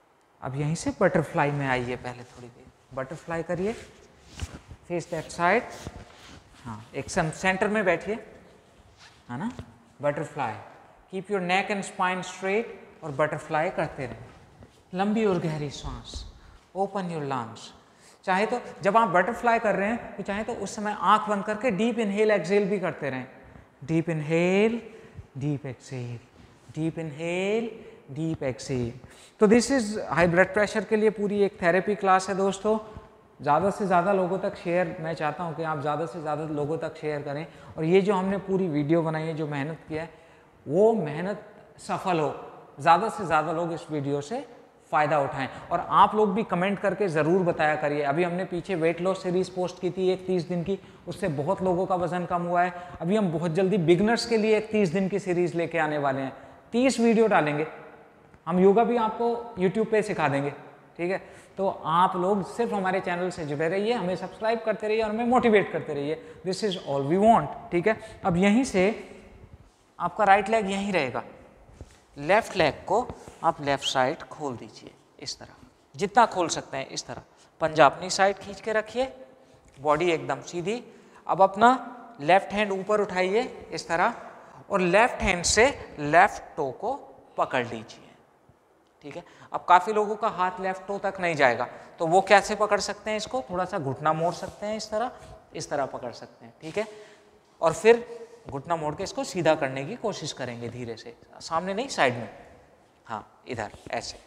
अब यहीं से बटरफ्लाई में आइए, पहले थोड़ी देर बटरफ्लाई करिए, फेस दैट साइड। हाँ, एक सेंटर में बैठिए, है ना। Butterfly, keep your neck and spine straight और बटरफ्लाई करते रहें। लंबी और गहरी सांस, ओपन योर लंग्स। चाहे तो जब आप बटरफ्लाई कर रहे हैं तो चाहे तो उस समय आंख बंद करके डीप इनहेल एक्सहेल भी करते रहें। Deep inhale, deep exhale, deep inhale, deep exhale. तो this is high blood pressure के लिए पूरी एक थेरेपी क्लास है दोस्तों। ज़्यादा से ज़्यादा लोगों तक शेयर, मैं चाहता हूँ कि आप ज़्यादा से ज़्यादा लोगों तक शेयर करें, और ये जो हमने पूरी वीडियो बनाई है, जो मेहनत किया है, वो मेहनत सफल हो, ज़्यादा से ज़्यादा लोग इस वीडियो से फ़ायदा उठाएं। और आप लोग भी कमेंट करके ज़रूर बताया करिए। अभी हमने पीछे वेट लॉस सीरीज़ पोस्ट की थी एक 30 दिन की, उससे बहुत लोगों का वज़न कम हुआ है। अभी हम बहुत जल्दी बिगनर्स के लिए एक 30 दिन की सीरीज़ लेके आने वाले हैं, 30 वीडियो डालेंगे हम। योगा भी आपको यूट्यूब पे सिखा देंगे, ठीक है। तो आप लोग सिर्फ हमारे चैनल से जुड़े रहिए, हमें सब्सक्राइब करते रहिए और हमें मोटिवेट करते रहिए। This is all we want, ठीक है। अब यहीं से आपका राइट लेग यहीं रहेगा, लेफ्ट लेग को आप लेफ्ट साइड खोल दीजिए इस तरह, जितना खोल सकते हैं इस तरह। पंजा अपनी साइड खींच के रखिए, बॉडी एकदम सीधी। अब अपना लेफ्ट हैंड ऊपर उठाइए इस तरह, और लेफ्ट हैंड से लेफ्ट टो को पकड़ लीजिए, ठीक है। अब काफ़ी लोगों का हाथ लेफ्ट टो तक नहीं जाएगा, तो वो कैसे पकड़ सकते हैं इसको, थोड़ा सा घुटना मोड़ सकते हैं इस तरह पकड़ सकते हैं, ठीक है। और फिर घुटना मोड़ के इसको सीधा करने की कोशिश करेंगे धीरे से, सामने नहीं, साइड में, हाँ इधर ऐसे,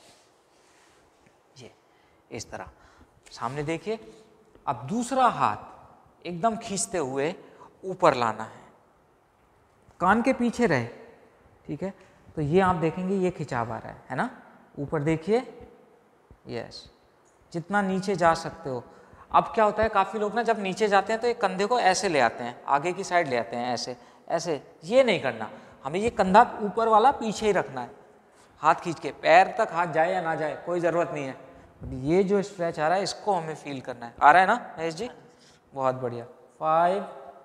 ये इस तरह सामने देखिए। अब दूसरा हाथ एकदम खींचते हुए ऊपर लाना है, कान के पीछे रहे, ठीक है। तो ये आप देखेंगे ये खिंचाव आ रहा है ना, ऊपर देखिए, यस, जितना नीचे जा सकते हो। अब क्या होता है, काफ़ी लोग ना जब नीचे जाते हैं तो एक कंधे को ऐसे ले आते हैं, आगे की साइड ले आते हैं, ऐसे ऐसे, ये नहीं करना हमें। ये कंधा ऊपर वाला पीछे ही रखना है, हाथ खींच के, पैर तक हाथ जाए या ना जाए कोई ज़रूरत नहीं है। ये जो स्ट्रेच आ रहा है इसको हमें फील करना है। आ रहा है ना महेश जी, बहुत बढ़िया। 5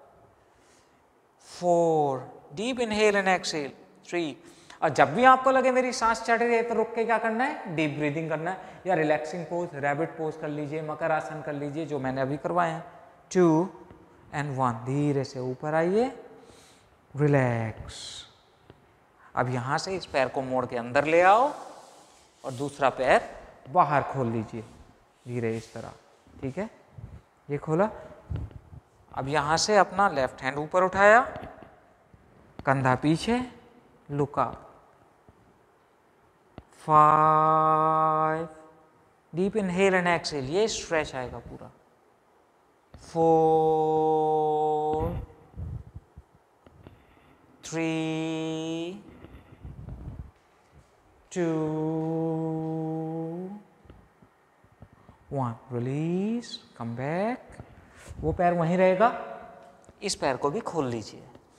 4, डीप इनहेल एंड एक्सहेल, 3। और जब भी आपको लगे मेरी सांस चढ़ रही है तो रुक के क्या करना है, डीप ब्रीदिंग करना है, या रिलैक्सिंग पोज, रैबिट पोज कर लीजिए, मकर आसन कर लीजिए, जो मैंने अभी करवाए हैं। 2 and 1, धीरे से ऊपर आइए, रिलैक्स। अब यहाँ से इस पैर को मोड़ के अंदर ले आओ और दूसरा पैर बाहर खोल लीजिए धीरे, इस तरह, ठीक है। ये खोला। अब यहाँ से अपना लेफ्ट हैंड ऊपर उठाया, कंधा पीछे, look up. 5, deep inhale and exhale, ये स्ट्रेच आएगा पूरा। 4, 3, 2, 1, रिलीज, कम बैक। वो पैर वहीं रहेगा, इस पैर को भी खोल लीजिए,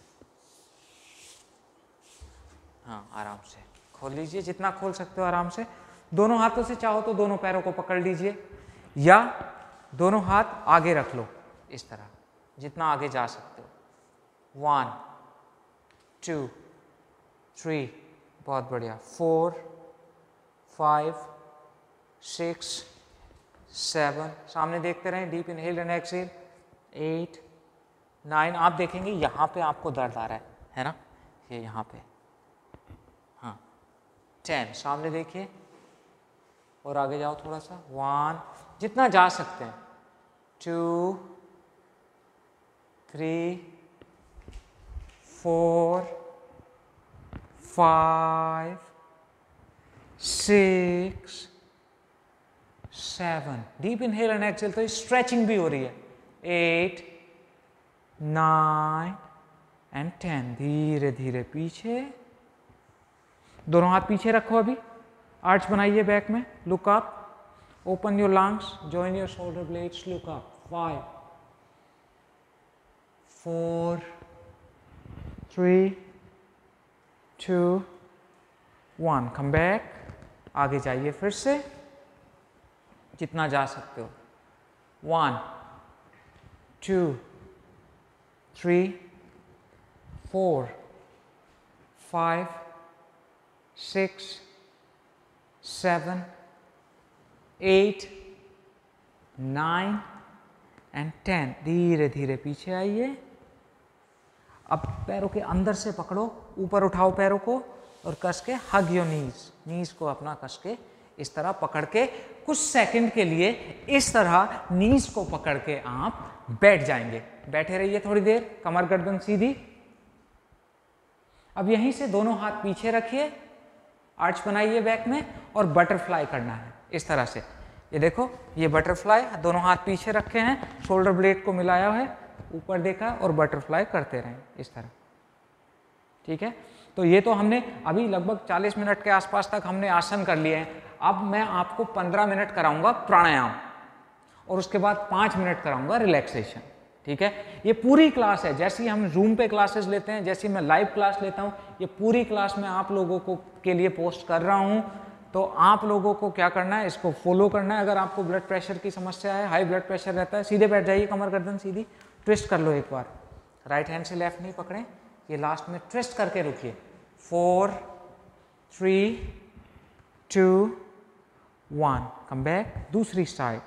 हाँ आराम से खोल लीजिए, जितना खोल सकते हो आराम से। दोनों हाथों से चाहो तो दोनों पैरों को पकड़ लीजिए, या दोनों हाथ आगे रख लो इस तरह, जितना आगे जा सकते हो। 1, 2, 3, बहुत बढ़िया। 4, 5, 6, 7, सामने देखते रहें, डीप इनहेल एंड एक्सहेल। 8, 9, आप देखेंगे यहाँ पे आपको दर्द आ रहा है ना, ये यहाँ पे, हाँ। 10, सामने देखिए और आगे जाओ थोड़ा सा। 1, जितना जा सकते हैं। 2, 3, 4, 5, 6, 7, डीप इनहेल एंड एक्सहेल, तो स्ट्रेचिंग भी हो रही है। 8, 9 एंड 10, धीरे धीरे पीछे, दोनों हाथ पीछे रखो। अभी आर्च बनाइए बैक में, look up, open your lungs, join your shoulder blades, look up. 5, 4, 3, 2, 1, come back, आगे जाइए फिर से, जितना जा सकते हो। 1, 2, 3, 4, 5, 6, 7, 8, 9 एंड 10। धीरे धीरे पीछे आइए। अब पैरों के अंदर से पकड़ो, ऊपर उठाओ पैरों को और कस के हग योर नीज, नीज को अपना कस के इस तरह पकड़ के कुछ सेकंड के लिए इस तरह नीज को पकड़ के आप बैठ जाएंगे। बैठे रहिए थोड़ी देर, कमर गर्दन सीधी। अब यहीं से दोनों हाथ पीछे रखिए, आर्च बनाइए बैक में और बटरफ्लाई करना है इस तरह से। ये देखो, ये बटरफ्लाई, दोनों हाथ पीछे रखे हैं, शोल्डर ब्लेड को मिलाया है, ऊपर देखा और बटरफ्लाई करते रहें इस तरह। ठीक है, तो ये तो हमने अभी लगभग 40 मिनट के आसपास तक हमने आसन कर लिए हैं। अब मैं आपको 15 मिनट कराऊंगा प्राणायाम और उसके बाद 5 मिनट कराऊंगा रिलैक्सेशन। ठीक है, ये पूरी क्लास है, जैसी हम जूम पे क्लासेस लेते हैं, जैसी मैं लाइव क्लास लेता हूँ, ये पूरी क्लास मैं आप लोगों को के लिए पोस्ट कर रहा हूँ। तो आप लोगों को क्या करना है, इसको फॉलो करना है। अगर आपको ब्लड प्रेशर की समस्या है, हाई ब्लड प्रेशर रहता है, सीधे बैठ जाइए, कमर गर्दन सीधी, ट्विस्ट कर लो एक बार, राइट हैंड से लेफ्ट नहीं पकड़ें, ये लास्ट में ट्विस्ट करके रुकिए। 4, 3, 2, 1, कम बैक, दूसरी साइड,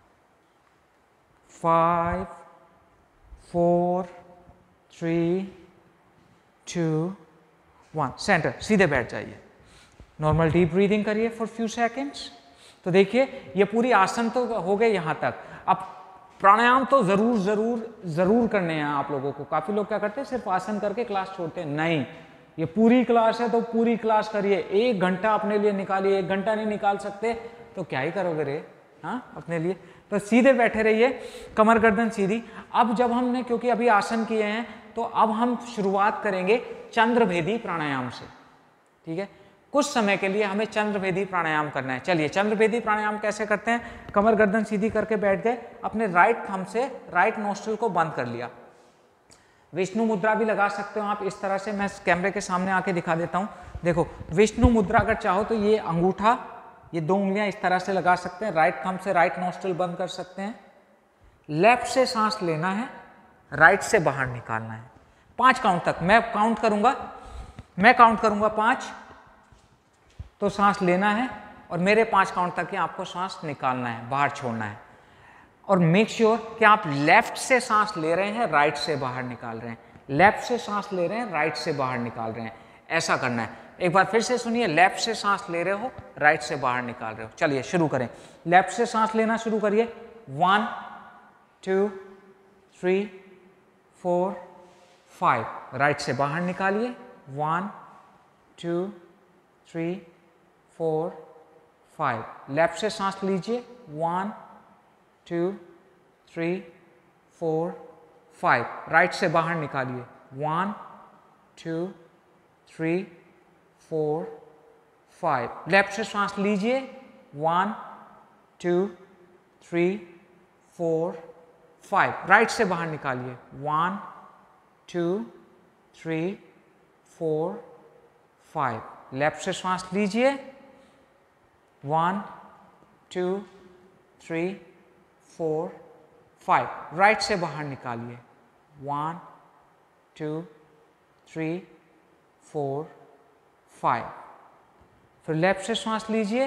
5, 4, 3, 2, 1, सेंटर, सीधे बैठ जाइए। नॉर्मल डीप ब्रीदिंग करिए फॉर फ्यू सेकेंड्स। तो देखिए, ये पूरी आसन तो हो गए यहाँ तक। अब प्राणायाम तो जरूर करने हैं आप लोगों को। काफी लोग क्या करते हैं, सिर्फ आसन करके क्लास छोड़ते हैं। नहीं, ये पूरी क्लास है तो पूरी क्लास करिए। 1 घंटा अपने लिए निकालिए। 1 घंटा नहीं निकाल सकते तो क्या ही करोगे रे, हाँ, अपने लिए। तो सीधे बैठे रहिए, कमर गर्दन सीधी। अब जब हमने, क्योंकि अभी आसन किए हैं, तो अब हम शुरुआत करेंगे चंद्रभेदी प्राणायाम से। ठीक है, कुछ समय के लिए हमें चंद्रभेदी प्राणायाम करना है। चलिए, चंद्रभेदी प्राणायाम कैसे करते हैं। कमर गर्दन सीधी करके बैठ गए, अपने राइट थंब से राइट नोस्ट्रिल को बंद कर लिया। विष्णु मुद्रा भी लगा सकते हो आप इस तरह से। मैं कैमरे के सामने आके दिखा देता हूं। देखो, विष्णु मुद्रा अगर चाहो तो ये अंगूठा, ये 2 उंगलियां इस तरह से लगा सकते हैं। राइट थंब से राइट नोस्ट्रिल बंद कर सकते हैं। लेफ्ट से सांस लेना है, राइट से बाहर निकालना है। 5 काउंट तक मैं काउंट करूंगा, 5, तो सांस लेना है और मेरे 5 काउंट तक ही आपको सांस निकालना है, बाहर छोड़ना है। और मेक श्योर कि आप लेफ्ट से सांस ले रहे हैं, राइट से बाहर निकाल रहे हैं। लेफ्ट से सांस ले रहे हैं, राइट से बाहर निकाल रहे हैं, ऐसा करना है। एक बार फिर से सुनिए, लेफ्ट से सांस ले रहे हो, राइट से बाहर निकाल रहे हो। चलिए शुरू करें। लेफ्ट से सांस लेना शुरू करिए। 1, 2, 3, 4, 5। राइट से बाहर निकालिए। 1, 2, 3, 4, 5। लेफ्ट से सांस लीजिए। 1, 2, 3, 4, 5। राइट से बाहर निकालिए। 1, 2, 3, 4, 5। लेफ्ट से सांस लीजिए। 1, 2, 3, 4, 5। राइट से बाहर निकालिए। 1, 2, 3, 4, 5। लेफ्ट से सांस लीजिए। 1, 2, 3, 4, 5। राइट से बाहर निकालिए। 1, 2, 3, 4, 5। फिर लेफ्ट से सांस लीजिए।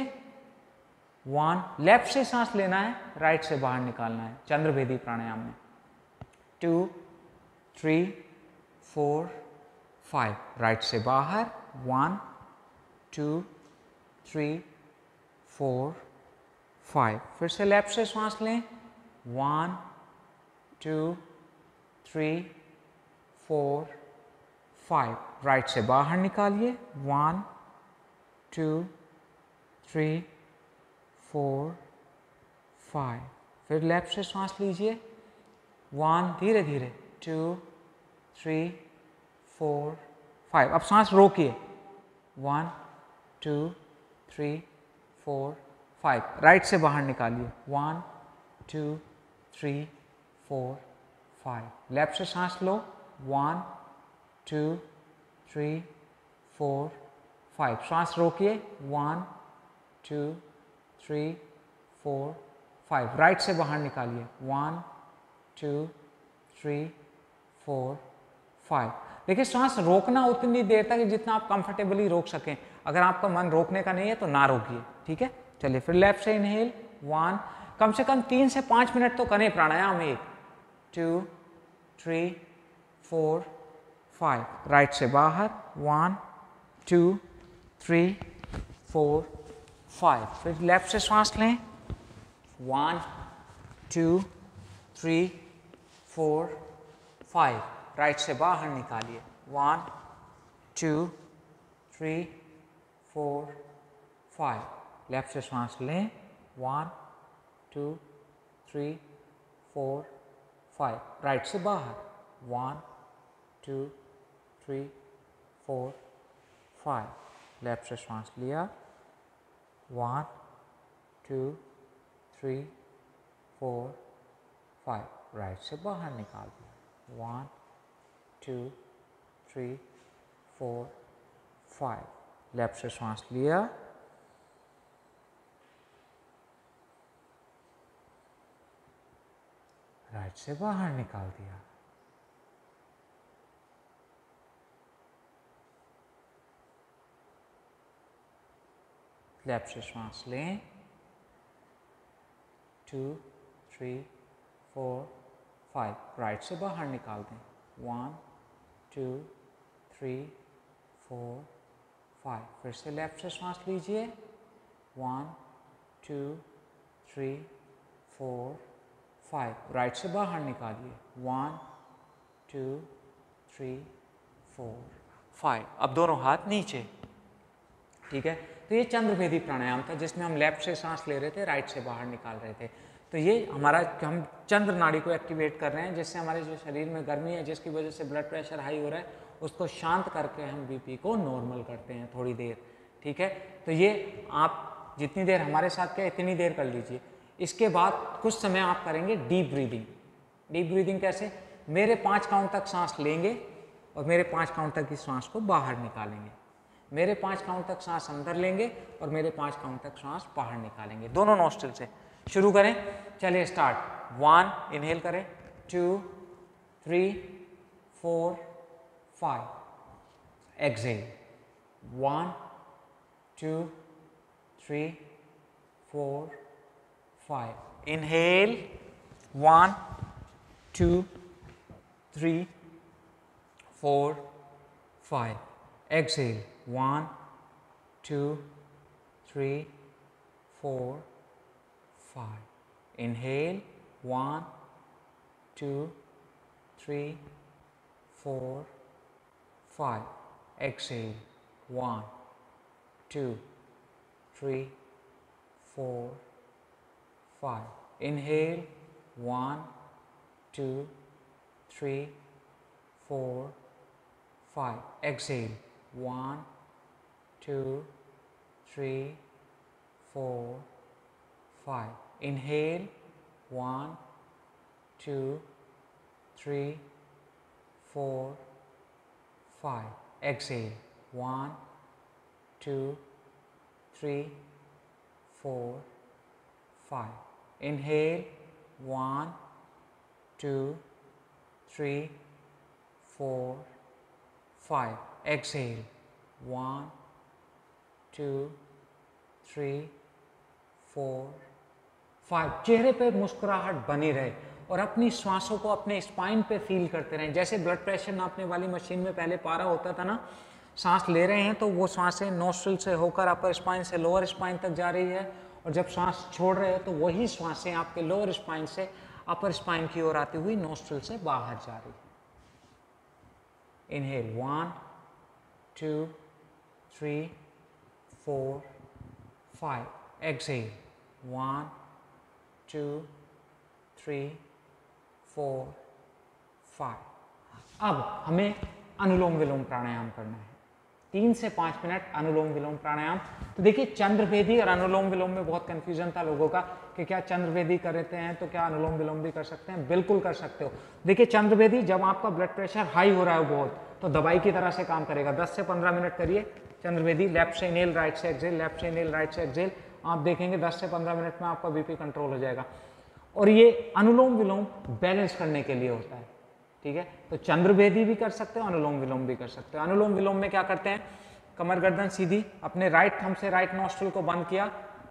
1, लेफ्ट से सांस लेना है, राइट से बाहर निकालना है चंद्रभेदी प्राणायाम में। 2, 3, 4, 5। राइट से बाहर। 1, 2, 3, 4, 5। फिर से लेफ्ट से सांस लें। 1, 2, 3, 4, 5। राइट से बाहर निकालिए। 1, 2, 3, 4, 5। फिर लेफ्ट से सांस लीजिए। 1, धीरे धीरे, 2, 3, 4, 5। अब सांस रोकिए। 1, 2, 3, 4, 5। राइट से बाहर निकालिए। 1, 2, 3, 4, 5। लेफ्ट से सांस लो। 1, 2, 3, 4, 5। सांस रोकिए। 1, 2, 3, 4, 5। राइट से बाहर निकालिए। 1, 2, 3, 4, 5। देखिए, सांस रोकना उतनी देर तक जितना आप कंफर्टेबली रोक सकें। अगर आपका मन रोकने का नहीं है तो ना रोकिए। ठीक है, चलिए फिर लेफ्ट से इनहेल। 1, कम से कम 3 से 5 मिनट तो करें प्राणायाम। 1 2 3 4 5, राइट से बाहर 1 2 3 4 5, फिर लेफ्ट से श्वास लें 1 2 3 4 5, राइट से बाहर निकालिए 1 2 3 4 5, लेफ्ट से श्वास लें 1 2 3 4 5, राइट से बाहर 1 2 3 4 5, लेफ्ट से श्वास लिया 1 2 3 4 5, राइट से बाहर निकाल दिया 1 2 3 4 5, लेफ्ट से श्वास लिया, राइट से बाहर निकाल दिया। लेफ्ट से श्वास लें 2 3 4 5, राइट से बाहर निकाल दें 1 2 3 4 5, फिर से लेफ्ट से श्वास लीजिए 1 2 3 4 5, राइट से बाहर निकालिए 1 2 3 4 5, अब दोनों हाथ नीचे। ठीक है, तो ये चंद्रभेदी प्राणायाम था जिसमें हम लेफ्ट से सांस ले रहे थे, राइट से बाहर निकाल रहे थे। तो ये हमारा हम चंद्र नाड़ी को एक्टिवेट कर रहे हैं, जिससे हमारे जो शरीर में गर्मी है जिसकी वजह से ब्लड प्रेशर हाई हो रहा है उसको शांत करके हम बीपी को नॉर्मल करते हैं थोड़ी देर। ठीक है, तो ये आप जितनी देर हमारे साथ क्या इतनी देर कर लीजिए। इसके बाद कुछ समय आप करेंगे डीप ब्रीदिंग। डीप ब्रीदिंग कैसे? मेरे 5 काउंट तक सांस लेंगे और मेरे 5 काउंट तक की सांस को बाहर निकालेंगे। मेरे 5 काउंट तक सांस अंदर लेंगे और मेरे 5 काउंट तक सांस बाहर निकालेंगे, दोनों नोस्ट्रिल से। शुरू करें, चलिए स्टार्ट। 1 इनहेल करें, 2 3 4 5, exhale 1 2 3 4 5, inhale 1 2 3 4 5, exhale 1 2 3 4 5, inhale 1 2 3 4 5, exhale 1 2 3 4 5, inhale 1 2 3 4 5, exhale 1 2 3 4 5, inhale 1 2 3 4 5, exhale 1 2 3 4 5, inhale 1 2 3 4 5, exhale 1 2 3 4 5। चेहरे पे मुस्कुराहट बनी रहे और अपनी श्वासों को अपने स्पाइन पे फील करते रहें। जैसे ब्लड प्रेशर नापने वाली मशीन में पहले पारा होता था ना, सांस ले रहे हैं तो वो सांसें नोस्ट्रिल से होकर अपर स्पाइन से लोअर स्पाइन तक जा रही है, और जब सांस छोड़ रहे हैं तो वही सांसें आपके लोअर स्पाइन से अपर स्पाइन की ओर आती हुई नोस्ट्रिल से बाहर जा रही है। Inhale 1 2 3 4 5, exhale 1 2 3 4 5। अब हमें अनुलोम विलोम प्राणायाम करना है, 3 से 5 मिनट अनुलोम विलोम प्राणायाम। तो देखिए, चंद्रभेदी और अनुलोम विलोम में बहुत कंफ्यूजन था लोगों का कि क्या चंद्रभेदी करते हैं तो क्या अनुलोम विलोम भी कर सकते हैं। बिल्कुल कर सकते हो। देखिए, चंद्रभेदी जब आपका ब्लड प्रेशर हाई हो रहा है बहुत, तो दवाई की तरह से काम करेगा। 10 से 15 मिनट करिए चंद्रभेदी, लेफ्ट से इनहेल राइट से एक्सहेल, लेफ्ट से इनहेल राइट से एक्सहेल। आप देखेंगे 10 से 15 मिनट में आपका बीपी कंट्रोल हो जाएगा। और ये अनुलोम विलोम बैलेंस करने के लिए होता है। ठीक है, तो चंद्रभेदी भी कर सकते हो, अनुलोम विलोम भी कर सकते हो। अनुलोम विलोम में क्या करते हैं, कमर गर्दन सीधी, अपने राइट थंब से राइट नॉस्ट्रिल को बंद किया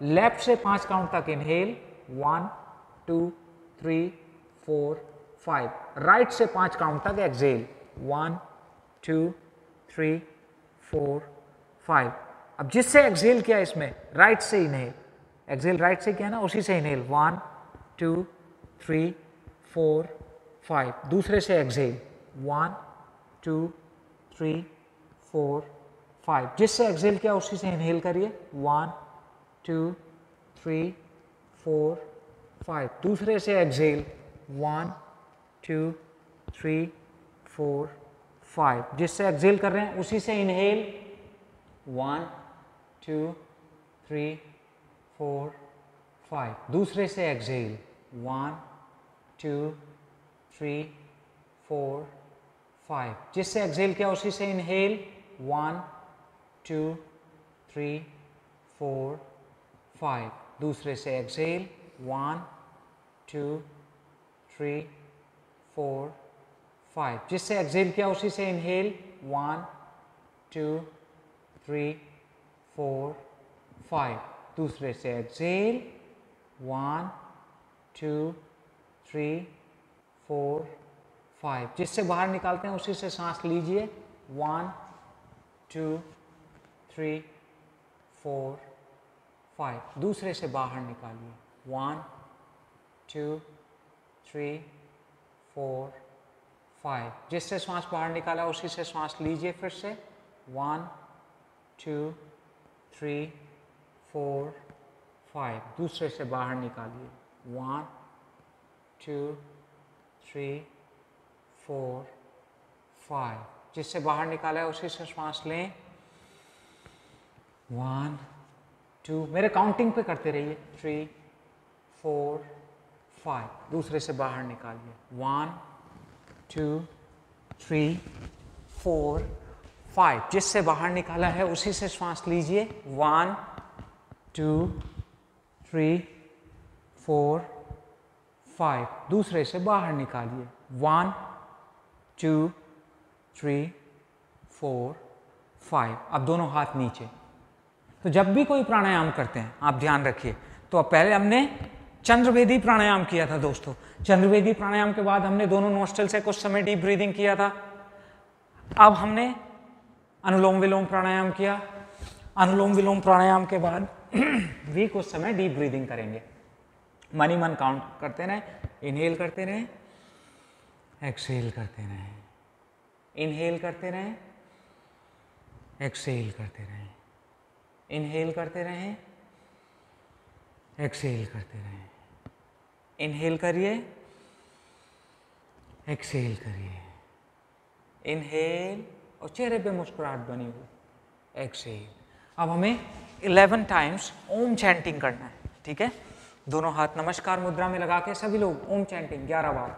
लेफ्ट से 5 काउंट तक इनहेल 1 2 3 4 5, राइट से 5 काउंट तक एक्सहेल 1 2 3 4 5। अब जिससे एक्सहेल किया इसमें राइट से इनहेल, एक्सहेल राइट से किया ना, उसी से इनहेल 1 2 3 4 5, दूसरे से एक्सहेल 1 2 3 4 5, जिससे एक्सहेल किया उसी से इनहेल करिए 1 2 3 4 5, दूसरे से एक्सहेल 1 2 3 4 5, जिससे एक्सहेल कर रहे हैं उसी से इनहेल 1 2 3 4 5, दूसरे से एक्सहेल 1 2 3 4 5, जिससे एक्सहेल किया उसी से इनहेल 1 2 3 4 5, दूसरे से एक्सहेल 1 2 3 4 5, जिससे एक्सहेल किया उसी से इनहेल 1 2 3 4 5, दूसरे से एक्सहेल 1 2 3 4 5, जिससे बाहर निकालते हैं उसी से सांस लीजिए 1 2 3 4 5, दूसरे से बाहर निकालिए 1 2 3 4 5, जिससे श्वास बाहर निकाला उसी से श्वास लीजिए फिर से 1 2 3 4 5, दूसरे से बाहर निकालिए 1 2 3 4 5, जिससे बाहर निकाला है उसी से श्वास लें 1 2, मेरे काउंटिंग पे करते रहिए 3 4 5, दूसरे से बाहर निकालिए 1 2 3 4 5, जिससे बाहर निकाला है उसी से श्वास लीजिए 1 2 3 4 5, दूसरे से बाहर निकालिए 1 2 3 4 5। अब दोनों हाथ नीचे। तो जब भी कोई प्राणायाम करते हैं आप ध्यान रखिए, तो अब पहले हमने चंद्रवेदी प्राणायाम किया था दोस्तों। चंद्रवेदी प्राणायाम के बाद हमने दोनों नोस्ट्रल से कुछ समय डीप ब्रीदिंग किया था। अब हमने अनुलोम विलोम प्राणायाम किया। अनुलोम विलोम प्राणायाम के बाद भी कुछ समय डीप ब्रीदिंग करेंगे। मन ही मन काउंट करते रहें, इनहेल करते रहें, एक्सहेल करते रहें, इनहेल करते रहें, एक्सहेल करते रहें, इनहेल करते रहें, एक्सहेल करते रहें, इनहेल करिए, एक्सहेल करिए, इनहेल और चेहरे पे मुस्कुराहट बनी हुई, एक्सहेल। अब हमें 11 टाइम्स ओम चैंटिंग करना है, ठीक है। दोनों हाथ नमस्कार मुद्रा में लगा के सभी लोग ओम चैंटिंग 11 बार।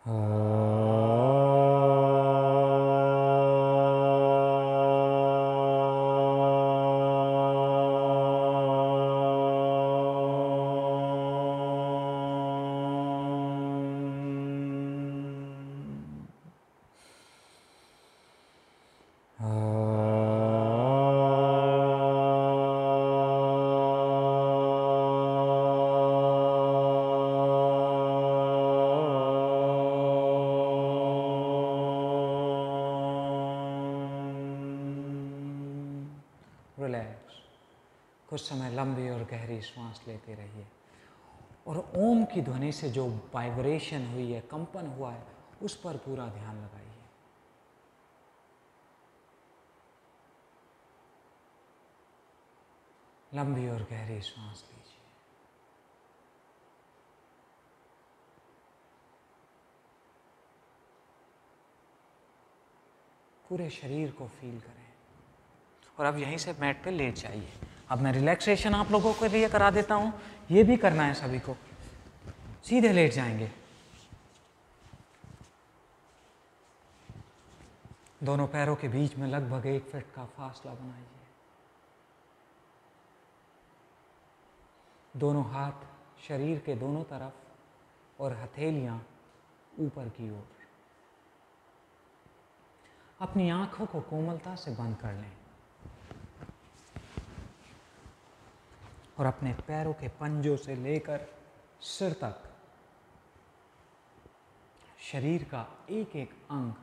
रिलैक्स। कुछ समय लंबी और गहरी सांस लेते रहिए और ओम की ध्वनि से जो वाइब्रेशन हुई है, कंपन हुआ है, उस पर पूरा ध्यान लगाइए। लंबी और गहरी सांस लीजिए। पूरे शरीर को फील करें और अब यहीं से मैट पे लेट जाइए। अब मैं रिलैक्सेशन आप लोगों के लिए करा देता हूँ, ये भी करना है सभी को। सीधे लेट जाएंगे, दोनों पैरों के बीच में लगभग 1 फीट का फासला बनाइए। दोनों हाथ शरीर के दोनों तरफ और हथेलियां ऊपर की ओर। अपनी आंखों को कोमलता से बंद कर लें और अपने पैरों के पंजों से लेकर सिर तक शरीर का एक एक अंग,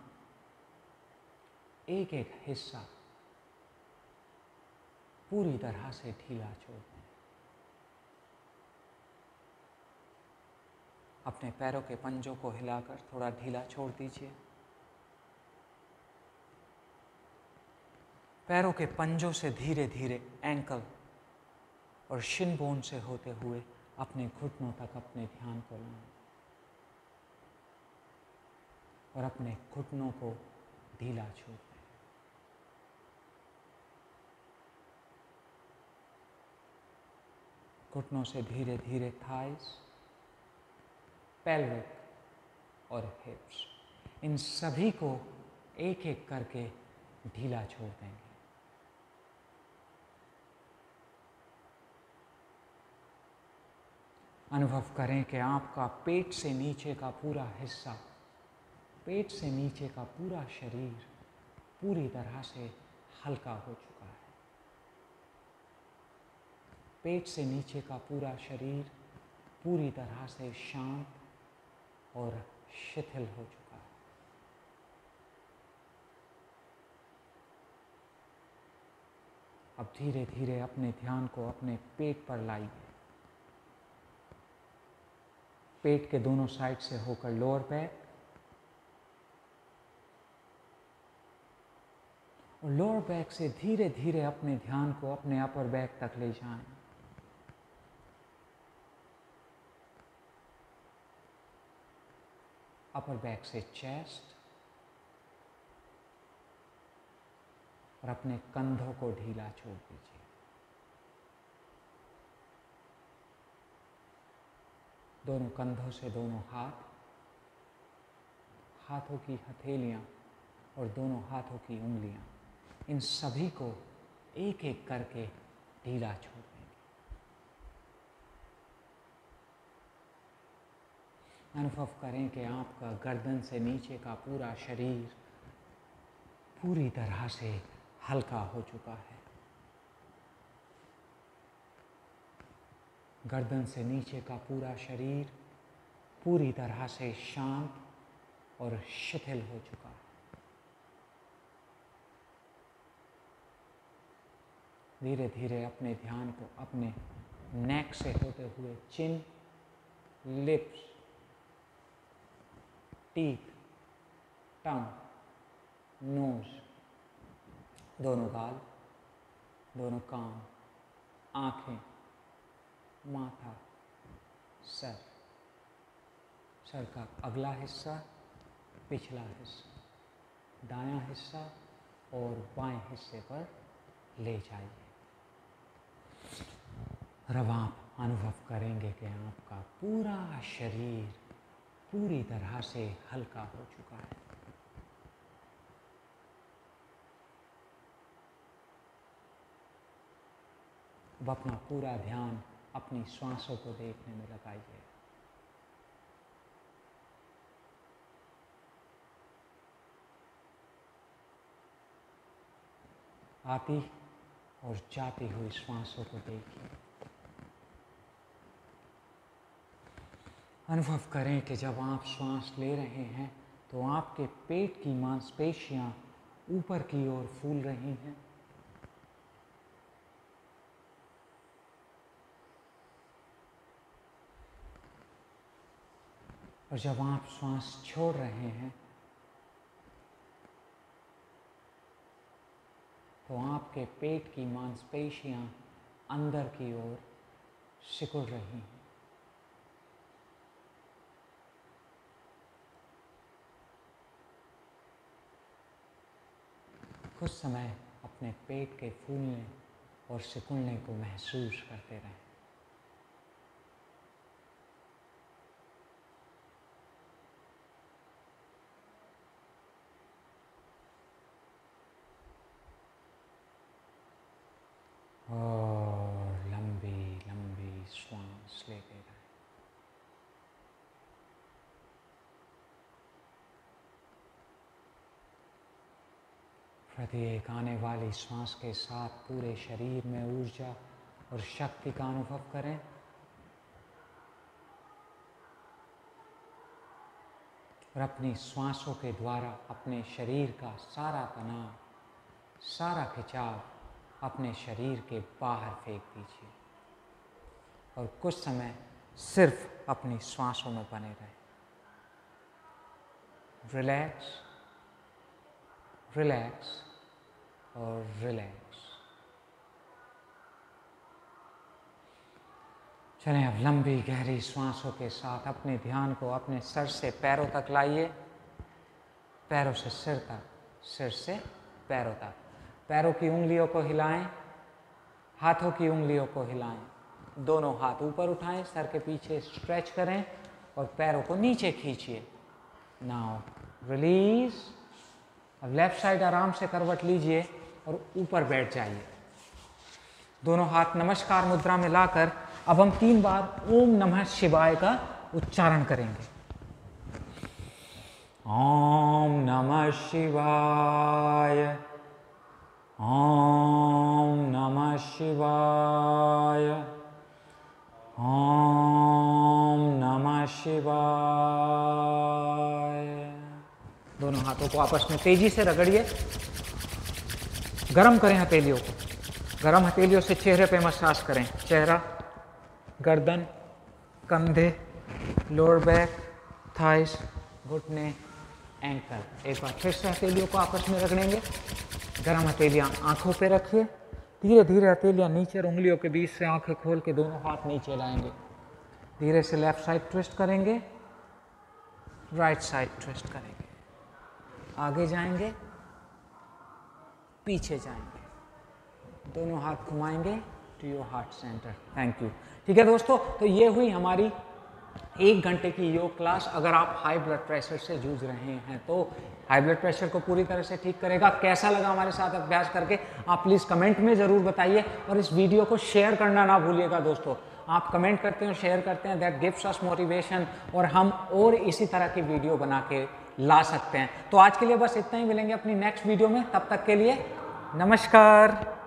एक एक हिस्सा पूरी तरह से ढीला छोड़ दें। अपने पैरों के पंजों को हिलाकर थोड़ा ढीला छोड़ दीजिए। पैरों के पंजों से धीरे धीरे एंकल और शिन बोन से होते हुए अपने घुटनों तक अपने ध्यान को लाएं और अपने घुटनों को ढीला छोड़ दें। घुटनों से धीरे धीरे थाइस, पेल्विक और हिप्स, इन सभी को एक एक करके ढीला छोड़ देंगे। अनुभव करें कि आपका पेट से नीचे का पूरा हिस्सा, पेट से नीचे का पूरा शरीर पूरी तरह से हल्का हो चुका है। पेट से नीचे का पूरा शरीर पूरी तरह से शांत और शिथिल हो चुका है। अब धीरे धीरे अपने ध्यान को अपने पेट पर लाइए। पेट के दोनों साइड से होकर लोअर बैक और लोअर बैक से धीरे धीरे अपने ध्यान को अपने अपर बैक तक ले जाएं। अपर बैक से चेस्ट और अपने कंधों को ढीला छोड़ दीजिए। दोनों कंधों से दोनों हाथ, हाथों की हथेलियां और दोनों हाथों की उंगलियां, इन सभी को एक एक करके ढीला छोड़ देंगे। अनुभव करें कि आपका गर्दन से नीचे का पूरा शरीर पूरी तरह से हल्का हो चुका है। गर्दन से नीचे का पूरा शरीर पूरी तरह से शांत और शिथिल हो चुका है। धीरे धीरे अपने ध्यान को अपने नेक से होते हुए chin, lips, teeth, tongue, nose, दोनों गाल, दोनों कान, आँखें, माथा, सर, सर का अगला हिस्सा, पिछला हिस्सा, दायां हिस्सा और बाएं हिस्से पर ले जाइए। अब आप अनुभव करेंगे कि आपका पूरा शरीर पूरी तरह से हल्का हो चुका है। अब अपना पूरा ध्यान अपनी श्वासों को देखने में लगाइए। आती और जाती हुई श्वासों को देखिए। अनुभव करें कि जब आप श्वास ले रहे हैं तो आपके पेट की मांसपेशियां ऊपर की ओर फूल रही हैं, और जब आप श्वास छोड़ रहे हैं तो आपके पेट की मांसपेशियां अंदर की ओर सिकुड़ रही हैं। कुछ समय अपने पेट के फूलने और सिकुड़ने को महसूस करते रहें। और लंबी लंबी श्वास लेते रहें। प्रत्येक आने वाली श्वास के साथ पूरे शरीर में ऊर्जा और शक्ति का अनुभव करें। और अपनी श्वासों के द्वारा अपने शरीर का सारा तनाव, सारा खिंचाव अपने शरीर के बाहर फेंक दीजिए और कुछ समय सिर्फ अपनी श्वासों में बने रहें। रिलैक्स, रिलैक्स और रिलैक्स। चलें, अब लंबी गहरी श्वासों के साथ अपने ध्यान को अपने सर से पैरों तक लाइए, पैरों से सिर तक, सिर से पैरों तक। पैरों की उंगलियों को हिलाएं, हाथों की उंगलियों को हिलाएं, दोनों हाथ ऊपर उठाएं, सर के पीछे स्ट्रेच करें और पैरों को नीचे खींचिए। Now release. अब लेफ्ट साइड आराम से करवट लीजिए और ऊपर बैठ जाइए। दोनों हाथ नमस्कार मुद्रा में लाकर अब हम 3 बार ओम नमः शिवाय का उच्चारण करेंगे। ओम नमः शिवाय, ओम नमः शिवाय, ओम नमः शिवाय। दोनों हाथों को आपस में तेजी से रगड़िए। गरम करें हथेलियों को। गरम हथेलियों से चेहरे पे मसाज करें। चेहरा, गर्दन, कंधे, लोअर बैक, थाइस, घुटने, एंकल। एक बार फिर से हथेलियों को आपस में रगड़ेंगे। गरम हथेलियां आंखों पे रखिए। धीरे धीरे हथेलियां नीचे उंगलियों के बीच से आंखें खोल के दोनों हाथ नीचे लाएंगे। धीरे से लेफ्ट साइड ट्विस्ट करेंगे, राइट साइड ट्विस्ट करेंगे। आगे जाएंगे, पीछे जाएंगे, दोनों हाथ घुमाएंगे to your heart centre. Thank you. ठीक है दोस्तों, तो ये हुई हमारी 1 घंटे की योग क्लास। अगर आप हाई ब्लड प्रेशर से जूझ रहे हैं तो हाई ब्लड प्रेशर को पूरी तरह से ठीक करेगा। कैसा लगा हमारे साथ अभ्यास करके आप प्लीज़ कमेंट में ज़रूर बताइए और इस वीडियो को शेयर करना ना भूलिएगा दोस्तों। आप कमेंट करते हैं, शेयर करते हैं, दैट गिव्स अस मोटिवेशन और हम और इसी तरह की वीडियो बना के ला सकते हैं। तो आज के लिए बस इतना ही। मिलेंगे अपनी नेक्स्ट वीडियो में, तब तक के लिए नमस्कार।